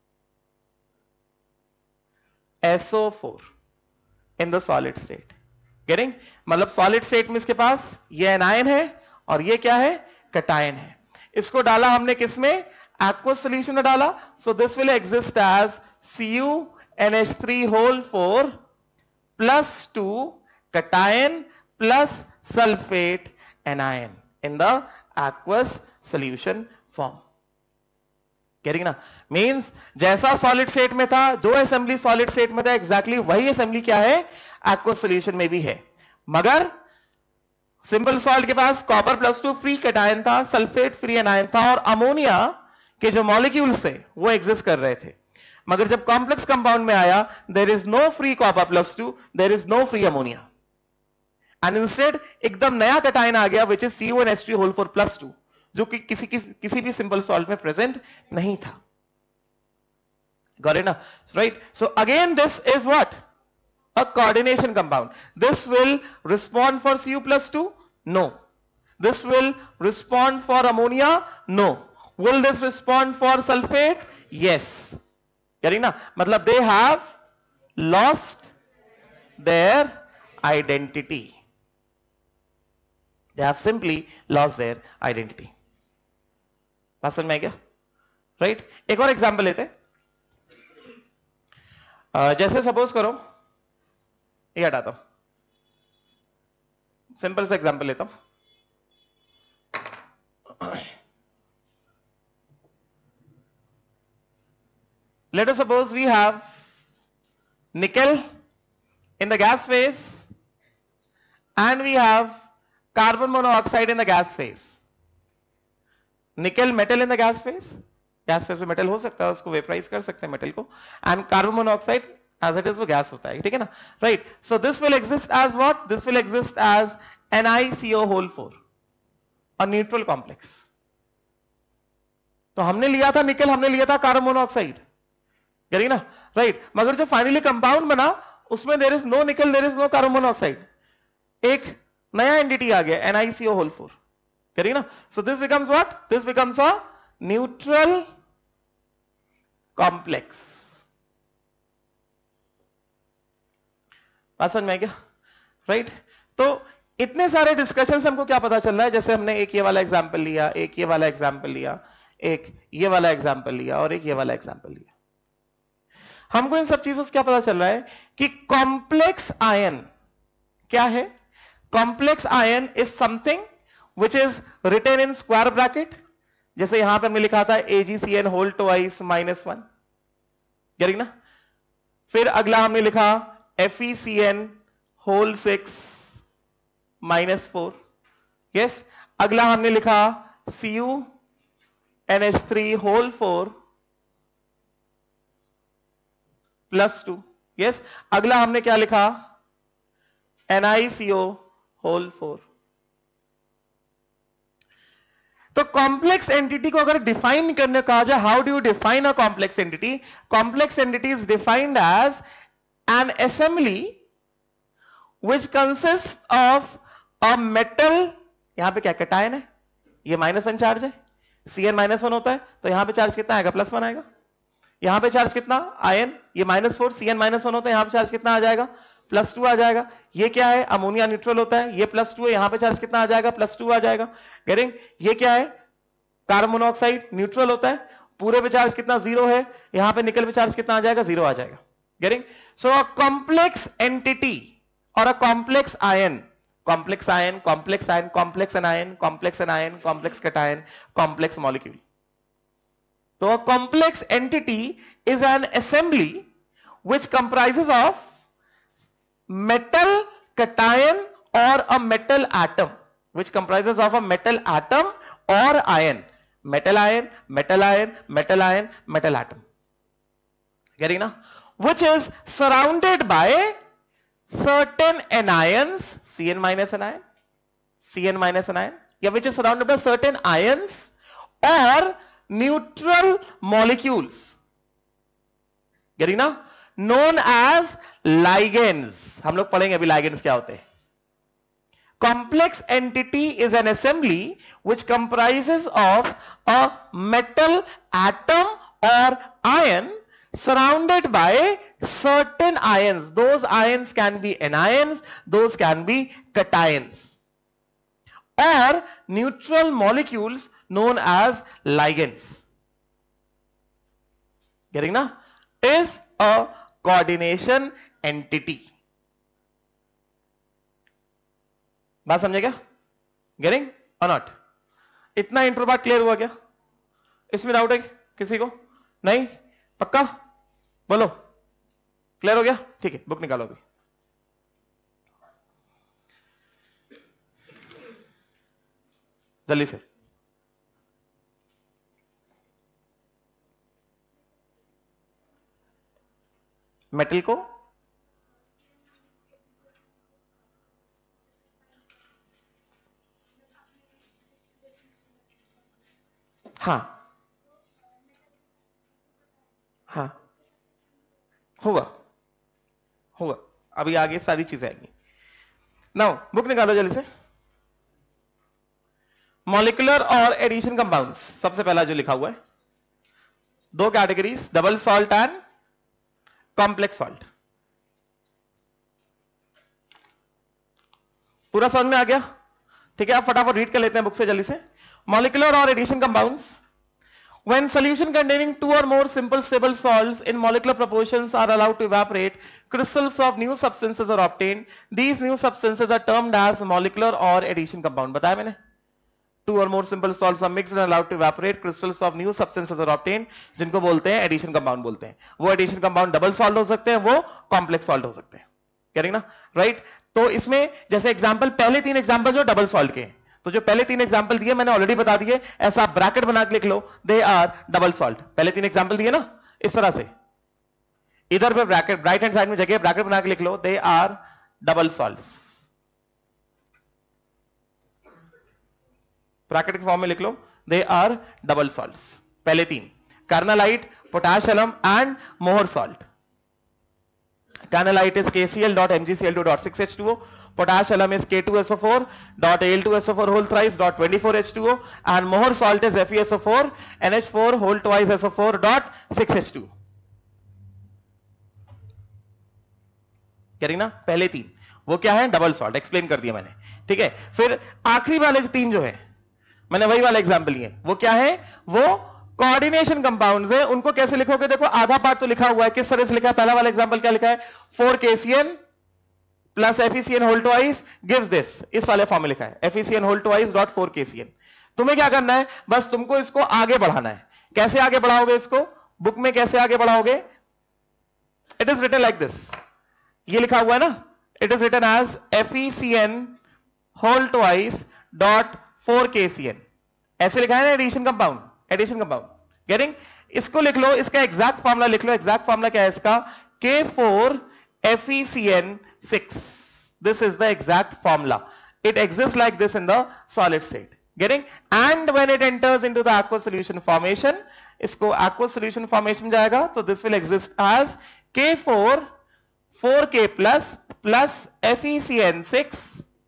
S O four in the solid state. Getting? मतलब solid state में इसके पास ये एनायन है और ये क्या है, कैटायन है। इसको डाला हमने किसमें, एक्वस सॉल्यूशन में डाला, so this will exist as C U N H three whole four plus two cation plus sulfate anion in the aqueous solution form। Getting ना, मीन्स जैसा सॉलिड स्टेट में था, जो असेंबली सॉलिड स्टेट में था, exactly exactly वही assembly क्या है, एक्वस सॉल्यूशन में भी है। मगर सिंपल सॉल्ट के पास copper plus two free cation था, सल्फेट फ्री एनायन था, और अमोनिया के जो मॉलिक्यूल्स थे वो एग्जिस्ट कर रहे थे। मगर जब कॉम्प्लेक्स कंपाउंड में आया, there is no free copper plus two, there is no free ammonia, and instead एकदम नया कैटायन आ गया, which is C U N H three whole four plus two, जो कि किसी किसी किसी भी सिंपल सॉल्ट में प्रेजेंट नहीं था। Got it now? Right? So again, this is what? A coordination compound. This will respond for Cu plus two? No. This will respond for ammonia? No. Will this respond for sulfate? Yes. Getting now? Matlab they have lost their identity. They have simply lost their identity. बात समझ में आ गया? Right? एक और example लेते हैं. uh, जैसे suppose करो, ये हटाता हूं, सिंपल सा एग्जाम्पल लेता हूं. Let us suppose we have nickel in the gas phase and we have carbon monoxide in the gas phase. Nickel metal in the gas phase. Gas phase में metal हो सकता है, उसको vaporize कर सकते हैं metal को. And carbon monoxide as it is वो gas होता है, ठीक है ना? Right. So this will exist as what? This will exist as NiCO whole four, a neutral complex. तो हमने लिया था निकल, हमने लिया था कार्बन मोनोऑक्साइड, करिए ना? राइट. मगर जो फाइनली कंपाउंड बना उसमें there is no nickel, there is no carbon monoxide. एक नया एंटिटी आ गया NiCO whole four, करिए ना? So this becomes what? This becomes a neutral complex. बात समझ में आ गया? राइट. तो इतने सारे डिस्कशन से हमको क्या पता चल रहा है? जैसे हमने एक ये वाला एग्जांपल लिया, एक ये वाला एग्जांपल लिया, एक ये वाला एग्जांपल लिया और एक ये वाला एग्जांपल लिया. हमको इन सब चीजों से क्या पता चल रहा है कि कॉम्प्लेक्स आयन क्या है? Complex ion is something which is written in square bracket. जैसे यहां पर मैं लिखा था AGCN whole twice minus one, correct ना? फिर अगला हमने लिखा FECN whole six minus four. Yes. अगला हमने लिखा CU N H three whole four plus two. Yes. अगला हमने क्या लिखा? NiCO whole four. तो कॉम्प्लेक्स एंटिटी को अगर डिफाइन करने कहा जाए, how do you define a complex entity? Complex entity is defined as an assembly which consist of a metal. यहां पे क्या कैटायन है? ये माइनस वन चार्ज है, Cn माइनस वन होता है, तो यहां पे चार्ज कितना आएगा? प्लस वन आएगा. यहां पे चार्ज कितना? आयन. ये minus four, Cn minus one होता है, यहां पे चार्ज कितना आ जाएगा? प्लस टू आ जाएगा. ये क्या है? अमोनिया न्यूट्रल होता है, ये प्लस टू है, यहां पे चार्ज कितना आ जाएगा? प्लस टू आ जाएगा. गेटिंग? ये क्या है? कार्बन मोनोऑक्साइड न्यूट्रल होता है, पूरे पे चार्ज कितना? जीरो है, यहां पे निकल पे चार्ज कितना आ जाएगा? जीरो आ जाएगा. Getting? So a complex entity और a complex ion, complex ion, complex ion, complex anion, complex anion, complex cation, complex molecule. So a complex entity is an assembly which comprises of metal cation or a metal atom, which comprises of a metal atom or ion. Metal ion, metal ion, metal ion, metal atom. Getting now? Which is surrounded by certain anions, Cn minus anion, Cn minus anion, yeah, which is surrounded by certain ions or neutral molecules. Getting now? Known as ligands. हम लोग पढ़ेंगे अभी ligands क्या होते हैं. Complex entity is an assembly which comprises of a metal atom or ion surrounded by certain ions. Those ions can be anions, those can be cations, or neutral molecules known as ligands. Getting now? Is a coordination entity. बात समझे क्या? Getting or not? इतना intro बात clear हुआ क्या? इसमें doubt है किसी को? नहीं? पक्का? बोलो. क्लियर हो गया? ठीक है, बुक निकालो अभी. जल्दी से. मेटल को हाँ हाँ होगा होगा अभी आगे सारी चीजें आएंगी। नाउ बुक निकालो जल्दी से। मॉलिक्यूलर और एडिशन कंपाउंड्स, सबसे पहला जो लिखा हुआ है, दो categories, double salt and complex salt. पूरा समझ में आ गया? ठीक है, आप फटाफट रीड कर लेते हैं बुक से जल्दी से। मॉलिक्यूलर और addition compounds, when solution containing two or more simple stable salts in molecular proportions are allowed to evaporate, crystals of new substances are obtained. These new substances are termed as molecular or addition compound. बताया मैंने, two or more simple salts are mixed and allowed to evaporate, crystals of new substances are obtained, जिनको बोलते हैं addition compound बोलते हैं। वो addition compound double salt हो सकते हैं, वो कॉम्प्लेक्स सॉल्ट हो सकते हैं। करेंगे ना, राइट? तो इसमें जैसे एग्जांपल, पहले तीन एग्जांपल जो डबल सॉल्ट के हैं, तो जो पहले तीन एग्जांपल दिए मैंने ऑलरेडी बता दिए, ऐसा ब्रैकेट बना के लिख लो, दे आर डबल सॉल्ट। पहले तीन एग्जांपल दिए ना, इस तरह से इधर पे ब्रैकेट, राइट हैंड साइड में जगह ब्रैकेट बना के लिख लो, they are double salts. Bracket के फॉर्म में लिख लो, दे आर डबल सॉल्ट्स। पहले तीन, carnallite, potash alum and Mohr salt. Carnallite is K C l dot M g C l two dot six H two O. Potash alum is K two S O four dot A l two S O four whole thrice dot twenty-four H two O, and mohr salt is F e S O four N H four whole twice S O four dot six H two O. करेंगे ना, पहले तीन वो क्या है, double salt, explain कर दिया मैंने। ठीक है, फिर आखिरी वाले जो तीन जो है, मैंने वही वाला एग्जांपल लिए, वो क्या है, वो कोऑर्डिनेशन कंपाउंड्स है। उनको कैसे लिखोगे, देखो आधा पार्ट तो लिखा हुआ है, किस तरह से लिखा है। पहला वाला एग्जांपल क्या लिखा है, four K C N plus F E C N whole twice gives this, इस वाले फॉर्म में लिखा है, F E C N whole twice dot four K C N. तुम्हें क्या करना है, बस तुमको इसको आगे बढ़ाना है। कैसे आगे बढ़ाओगे इसको, बुक में कैसे आगे बढ़ाओगे, it is written like this, ये लिखा हुआ है ना, it is written as F E C N whole twice dot four K C N, ऐसे लिखा है ना, addition compound, addition compound. Getting? इसको लिख लो, इसका एग्जैक्ट फॉर्मूला लिख लो। एग्जैक्ट फॉर्मूला क्या है इसका, K four F E C N six. This is the exact formula. It exists like this in the solid state. Getting? And when it enters into the aqueous solution formation, इसको aqueous solution formation जाएगा, तो this will exist as K four four K plus plus F E C N six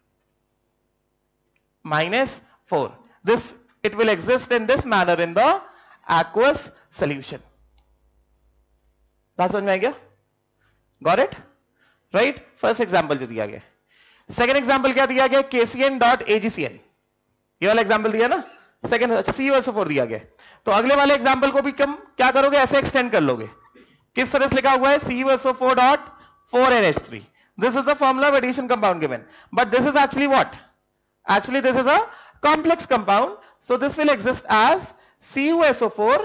minus four. This it will exist in this manner in the aqueous solution. बात समझ में आ गया? Got it? Right? First example जो दिया गया। Second example क्या दिया गया, K C N dot A G C N, ये वाला एग्जाम्पल दिया ना। Second C U S O four दिया गया, तो अगले वाले एग्जाम्पल को भी कम क्या करोगे, ऐसे एक्सटेंड कर लोगे। किस तरह से लिखा हुआ है, C U S O four dot four N H three. This is the formula of addition compound given, but this is actually what? Actually this is a complex compound, so this will exist as C U S O four,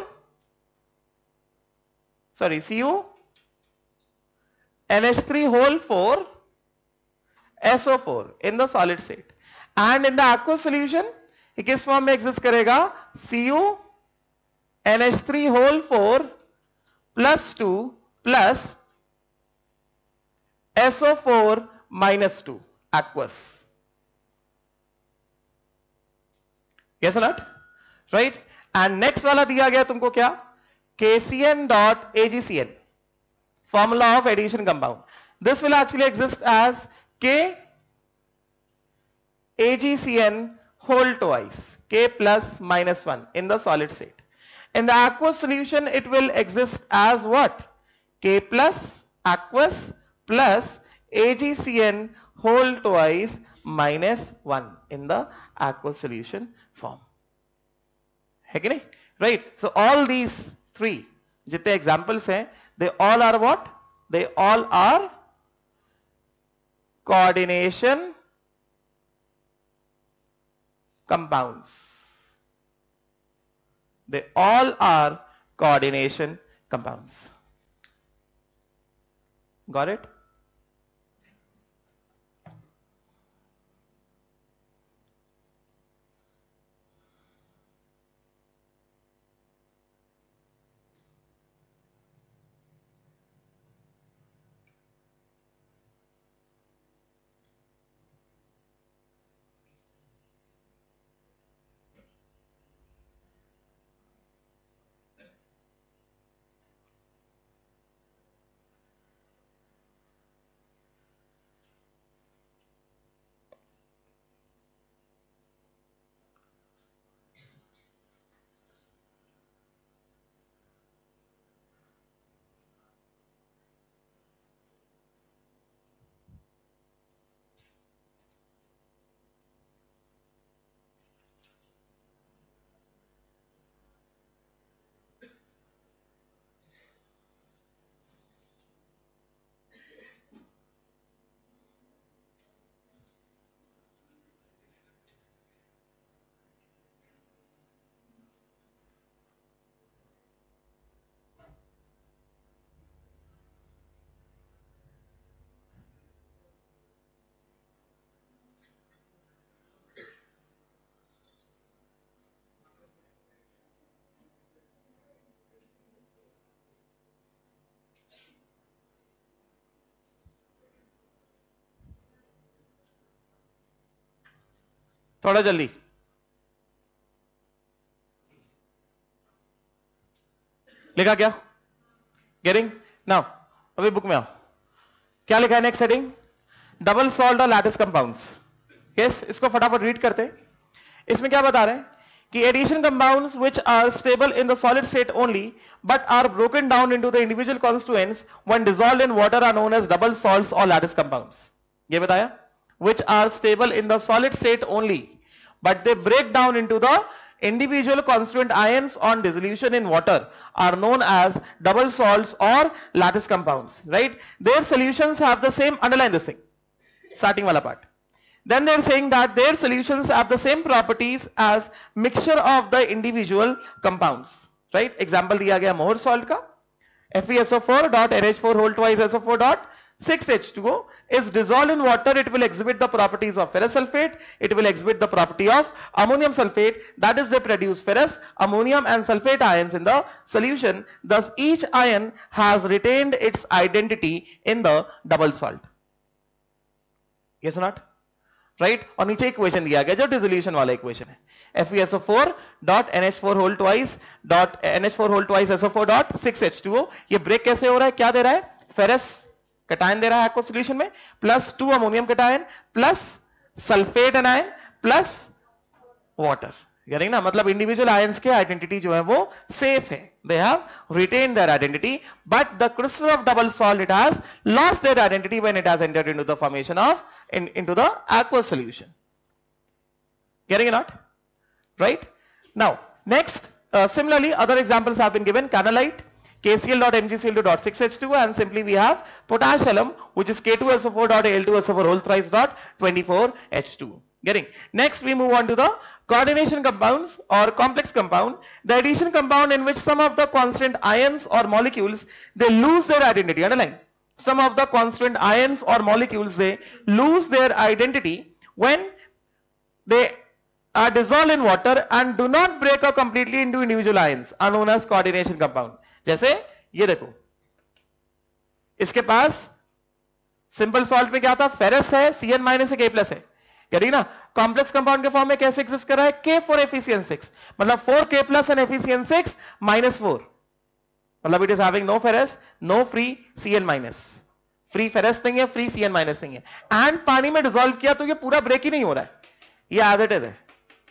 sorry, C U N H three whole four S O four in the solid state, and in the aqueous solution ये किस form में exist करेगा, C U N H three whole four plus two plus S O four minus two aqueous. Yes or not? Right? And next वाला दिया गया तुमको क्या, K C N dot A G C N, formula of addition compound. This will actually exist as K A G C N whole twice, K plus minus one in the solid state. In the aqueous solution, it will exist as what? K plus aqueous plus A G C N whole twice minus one in the aqueous solution form. है कि नहीं? Right? So all these three जितने examples हैं, they all are what? They all are coordination compounds. They all are coordination compounds. Got it? थोड़ा जल्दी, लिखा क्या? Getting? Now अभी बुक में आओ, क्या लिखा है नेक्स्ट हेडिंग? डबल सॉल्ट और लैटिस कंपाउंड्स। यस, इसको फटाफट रीड करते। इसमें क्या बता रहे हैं कि addition compounds which are stable in the solid state only but are broken down into the individual constituents when dissolved in water are known as double salts और लैटिस कंपाउंड्स। ये बताया, which are stable in the solid state only but they break down into the individual constituent ions on dissolution in water are known as double salts or lattice compounds, right? Their solutions have the same, underline this thing, starting wala part. Then they are saying that their solutions have the same properties as mixture of the individual compounds, right? Example दिया गया मोर salt का, F e S O four dot N H four whole twice S O four dot six H two O is dissolved in water. It will exhibit the properties of ferrous sulfate. It will exhibit the property of ammonium sulfate. That is, they produce ferrous, ammonium and sulfate ions in the solution. Thus, each ion has retained its identity in the double salt. Yes or not? Right? और नीचे equation दिया गया जो dissolution वाला equation है, F e S O four dot N H four whole twice dot N H four whole twice S O four dot six H two O. ये break कैसे हो रहा है? क्या दे रहा है? फेरस कटायन दे रहा है आपको सोल्यूशन में, plus two ammonium cation plus sulphate anion plus water. यानी ना, मतलब इंडिविजुअल आयंस के आइडेंटिटी जो है वो सेफ है, they have retained their identity, but the crystal of double salt it has lost their identity when it has entered into the formation of in into the aqueous solution. Getting it not? Right? Now, next, uh, similarly, other examples have been given. Canalite, K C l dot M g C l two dot six H two O, and simply we have potash alum, which is K two S O four dot A l two S O four whole thrice dot twenty-four H two O. Getting? Next, we move on to the coordination compounds or complex compound, the addition compound in which some of the constant ions or molecules, they lose their identity. Underline. Some of the constant ions or molecules, they lose their identity when they are dissolved in water and do not break up completely into individual ions, are known as coordination compound. जैसे ये देखो, इसके पास simple salt में क्या था? Ferrous है, Cn minus है, K plus है, कह रही ना। कॉम्प्लेक्स कंपाउंड के फॉर्म में कैसे एग्जिस्ट कर रहा है? K four F e C n six, मतलब four K plus and F e C n six minus four, मतलब it is having no ferrous, no free Cn minus, free ferrous नहीं है, free Cn minus नहीं है, and पानी में dissolve किया तो ये पूरा ब्रेक ही नहीं हो रहा है, ये एज इट इज है,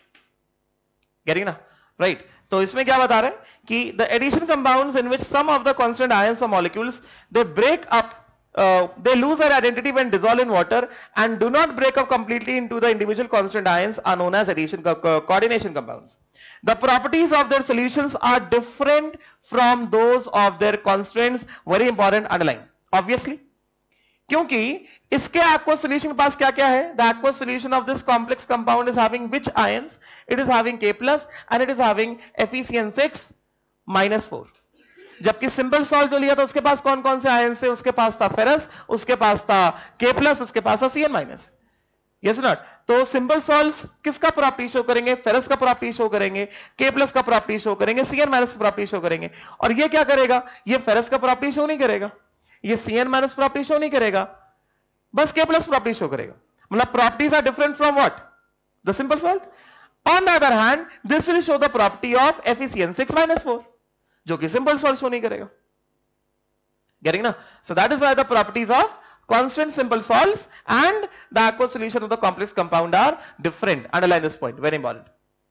कह रही ना, राइट। तो इसमें क्या बता रहे हैं कि the addition compounds in which some of the constant ions or molecules, they break up, uh, they lose their identity when dissolved in water and do not break up completely into the individual constant ions are known as addition co co coordination compounds. The properties of their solutions are different from those of their constituents. Very important, underline. Obviously, क्योंकि इसके aqueous solution के पास क्या क्या है? The aqueous solution of this complex compound is having which ions? It is having K plus and it is having F e C n six minus four. जबकि simple salt जो लिया था उसके पास कौन कौन से आयन थे? उसके पास था फेरस, उसके पास था K प्लस, उसके पास था Cn माइनस। Yes not? तो सिंपल सॉल्ट्स किसका प्रॉपर्टी शो करेंगे? फेरस का प्रॉपर्टी शो करेंगे, K प्लस का प्रॉपर्टी शो करेंगे, Cn माइनस का प्रॉपर्टी शो करेंगे। और ये क्या करेगा? ये फेरस का प्रॉपर्टी शो नहीं करेगा, ये Cn माइनस प्रॉपर्टी शो नहीं करेगा, बस K प्लस प्रॉपर्टी शो करेगा। मतलब properties are different from what? The simple salt. On the other hand, this will show the property of F e C n six minus four, जो कि simple salt show नहीं करेगा। Getting ना? So that is why the properties of constant simple salts and the aqueous solution of the complex compound are different. Underline this point, very important.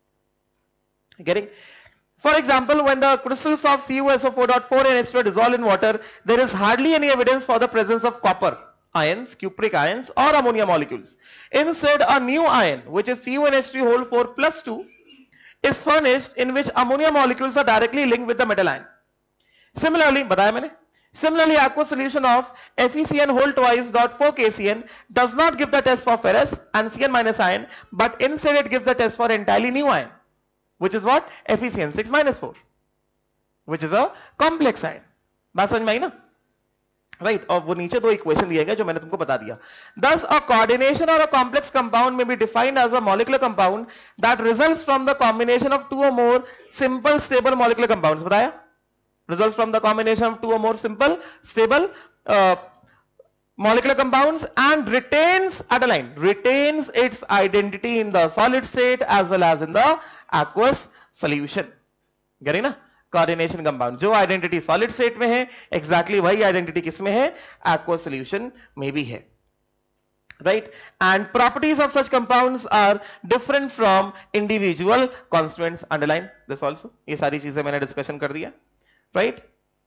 Getting? For example, when the crystals of C u S O four dot four and H two O dissolve in water, there is hardly any evidence for the presence of copper ions, cupric ions or ammonia molecules. Instead, a new ion, which is C u N H three whole four plus two, is furnished in which ammonia molecules are directly linked with the metal ion. Similarly, बताया मैंने, similarly aqueous solution of F e C n whole twice dot four K C n does not give the test for ferrous and Cn minus ion, but instead it gives the test for entirely new ion, which is what? F e C n six minus four, which is a complex ion. बात समझ में आई ना? Right, और वो नीचे दो equation दिए गए जो मैंने तुमको बता दिया. Thus, a coordination or a complex compound may be defined as a molecular compound that results from the combination of two or more simple stable molecular compounds. बताया? Results from the combination of two or more simple stable uh, molecular compounds and retains adenine retains its identity in the solid state as well as in the aqueous solution. getting ना coordination compound जो identity solid state में है exactly वही identity किस में है aqueous solution में भी है. right, and properties of such compounds are different from individual constituents. underline this also. ये सारी चीजें मैंने discussion कर दिया. right,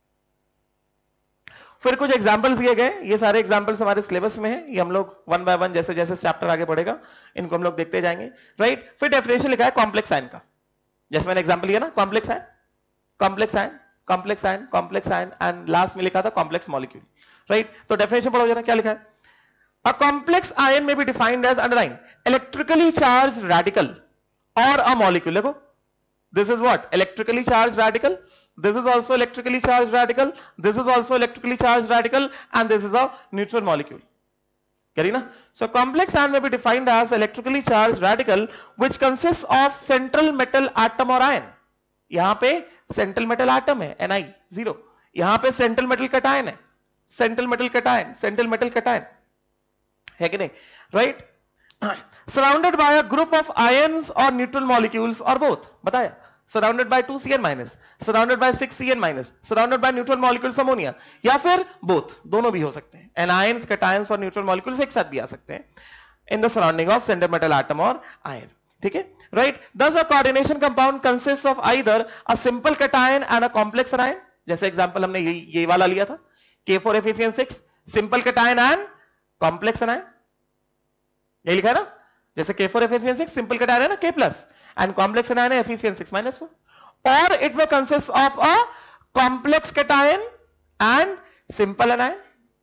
फिर कुछ एग्जांपल्स दिए गए. ये सारे एग्जांपल्स हमारे सिलेबस में है. ये हम लोग वन बाय वन जैसे जैसे चैप्टर आगे बढ़ेगा इनको हम लोग देखते जाएंगे. राइट, फिर डेफिनेशन लिखा है कॉम्प्लेक्स आयन का. जैसे मैंने एग्जांपल लिया ना complex ion complex ion complex ion complex ion and last में लिखा था कॉम्प्लेक्स मॉलिक्यूल. राइट, तो डेफिनेशन पढ़ो जरा क्या लिखा है. A complex ion may be defined as underline electrically charge radical और अ मॉलिक्यूल. देखो this is what electrically charge radical. This is also electrically charged radical. This is also electrically charged radical, and this is a neutral molecule. Getting na? So complex ion may be defined as electrically charged radical, which consists of central metal atom or ion. यहाँ पे central metal atom है Ni zero. यहाँ पे central metal cation है central metal cation central metal cation है कि नहीं? Right? Surrounded by a group of ions or neutral molecules or both. बताया. Surrounded by two C n minus, surrounded by six C n minus, surrounded by neutral molecules ammonia, या फिर both, दोनों भी हो सकते हैं. Anions, cations और neutral molecules एक साथ भी आ सकते हैं in the surrounding of central metal atom or ion. ठीक है, right? Thus a coordination compound consists of either a simple cation and a complex anion. जैसे एग्जांपल हमने ये ये वाला लिया था K four F e C n six, simple cation and complex anion. यही लिखा है ना. जैसे K four F e C n six simple cation है ना K plus. And complex anion है F e C n six minus four. Or it may consist of a complex cation and simple anion.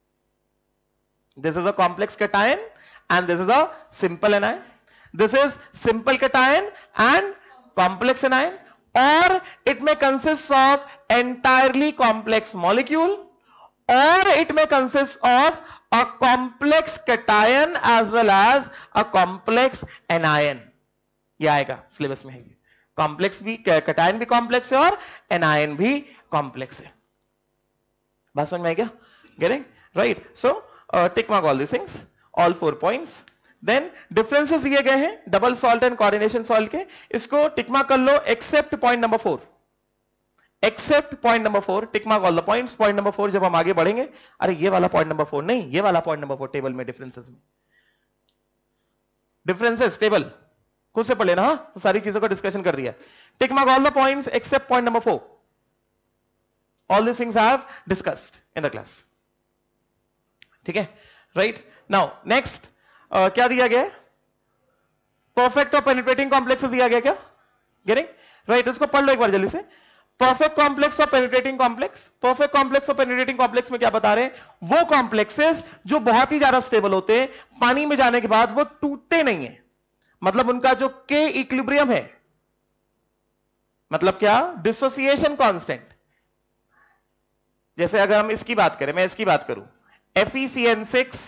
This is a complex cation and this is a simple anion. This is simple cation and complex anion. Or it may consist of entirely complex molecule. Or it may consist of a complex cation as well as a complex anion. ये आएगा syllabus में है. Complex भी cation भी complex है और anion भी complex है. बात समझ में आई क्या? Getting right. So tick mark all this things all four points. Then differences दिए गए हैं double salt and coordination salt के. इसको टिक मार्क कर लो except point number four. Except point number four. Tick mark all the points. Point number four जब हम आगे बढ़ेंगे, अरे ये वाला पॉइंट नंबर फोर नहीं, ये वाला पॉइंट नंबर फोर टेबल में डिफरेंसेस में डिफरेंसेस टेबल खुद से पढ़ लेना. हाँ, तो सारी चीजों का डिस्कशन कर दिया. Tick mark all the points except point number four. All this things I have discussed in the class. ठीक है, राइट. नाउ नेक्स्ट क्या दिया गया है? परफेक्ट और पेनिट्रेटिंग कॉम्प्लेक्स दिया गया क्या? Getting right. इसको पढ़ लो एक बार जल्दी से. परफेक्ट कॉम्प्लेक्स और पेनिट्रेटिंग कॉम्प्लेक्स. परफेक्ट कॉम्प्लेक्स और पेनिट्रेटिंग कॉम्प्लेक्स में क्या बता रहे हैं? वो कॉम्प्लेक्सेस जो बहुत ही ज्यादा स्टेबल होते हैं, पानी में जाने के बाद वो टूटते नहीं है. मतलब उनका जो K इक्विलिब्रियम है, मतलब क्या? Dissociation constant. जैसे अगर हम इसकी बात करें, मैं इसकी बात करूं F e C n six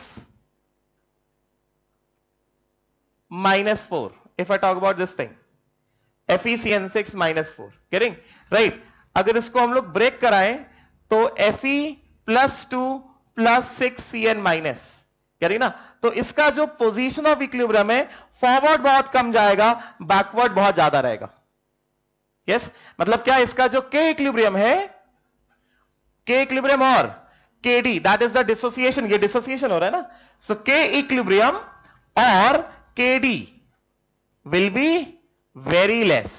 minus four. If I talk about this thing, F e C n six minus four. Getting right? अगर इसको हम लोग ब्रेक कराएं तो Fe plus two plus six C n minus. करें ना, तो इसका जो पोजीशन ऑफ इक्विलिब्रियम है, फॉरवर्ड बहुत कम जाएगा, बैकवर्ड बहुत ज्यादा रहेगा. Yes yes? मतलब क्या? इसका जो K इक्विलिब्रियम है, K इक्विलिब्रियम और K D, that is the dissociation. ये डिसोसिएशन हो रहा है ना. सो K इक्विलिब्रियम और K D will be very less.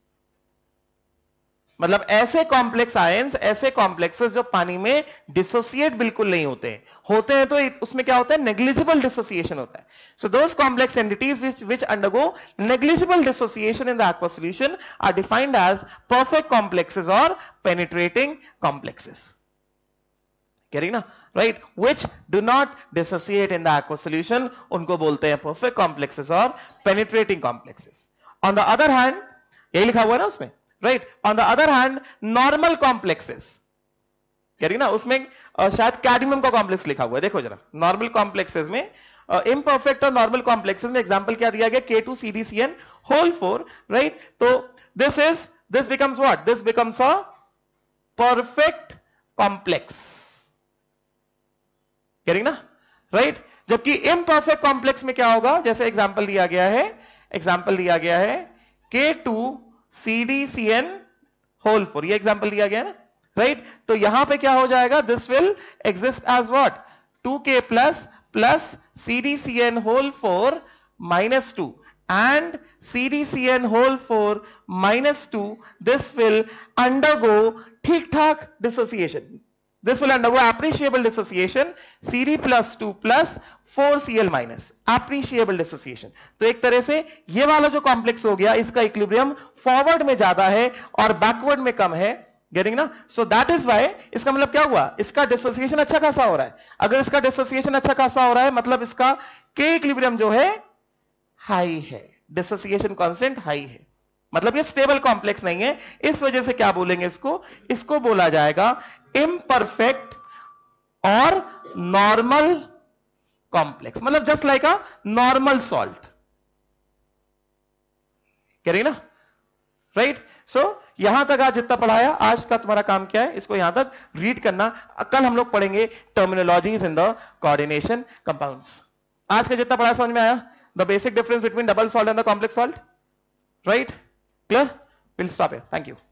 मतलब ऐसे कॉम्प्लेक्स आयंस, ऐसे कॉम्प्लेक्सेस जो पानी में डिसोसिएट बिल्कुल नहीं होते हैं, होते हैं तो उसमें क्या होता है? नेग्लिजिबल डिसोसिएशन होता है. So those complex entities which which undergo negligible dissociation in the aqueous solution are defined as perfect complexes और पेनिट्रेटिंग कॉम्प्लेक्सेस. करेक्ट ना? Right. Which do not dissociate in the aqueous solution, उनको बोलते हैं perfect complexes और penetrating complexes. On the other hand, यही लिखा हुआ है ना उसमें, right. On the other hand normal complexes. कह रही ना, उसमें uh, शायद कैडमियम का कॉम्प्लेक्स लिखा हुआ है. देखो जरा, नॉर्मल कॉम्प्लेक्सेस में इम्परफेक्ट और नॉर्मल कॉम्प्लेक्सेस में एग्जांपल क्या दिया गया? K two C d C n whole four. Right. तो this is this becomes what? This becomes a perfect complex. कह रही ना? Right right? जबकि इम्परफेक्ट कॉम्प्लेक्स में क्या होगा, जैसे एग्जांपल दिया गया है, एग्जांपल दिया गया है K two C D C N whole four, ये एग्जांपल दिया गया है ना, राइट right? तो यहां पे क्या हो जाएगा, this will exist as what, two K plus plus C D C N whole four minus two and C D C N whole four minus two, this will undergo ठीक ठाक dissociation. This will undergo appreciable dissociation. C D plus two plus four C L minus appreciable dissociation. तो एक तरह से ये वाला जो complex हो गया, इसका इक्विलिब्रियम फॉरवर्ड में ज्यादा है और बैकवर्ड में कम है. गेटिंग ना? सो दैट इज वाई, इसका मतलब क्या हुआ, इसका डिसोसिएशन अच्छा खासा हो रहा है. अगर इसका डिसोसिएशन अच्छा खासा हो रहा है मतलब इसका के इक्विलिब्रियम जो है हाई है, डिसोसिएशन कांस्टेंट हाई है, मतलब ये स्टेबल कॉम्प्लेक्स नहीं है. इस वजह से क्या बोलेंगे इसको, इसको बोला जाएगा इम्परफेक्ट और नॉर्मल कॉम्प्लेक्स, मतलब just like a normal salt. कह रही ना, राइट. सो यहां तक आज जितना पढ़ाया, आज का तुम्हारा काम क्या है, इसको यहां तक रीड करना. कल हम लोग पढ़ेंगे terminologies in the coordination compounds. आज का जितना पढ़ाया समझ में आया? The basic difference between double salt and the complex salt, right? Clear? We'll stop here. Thank you.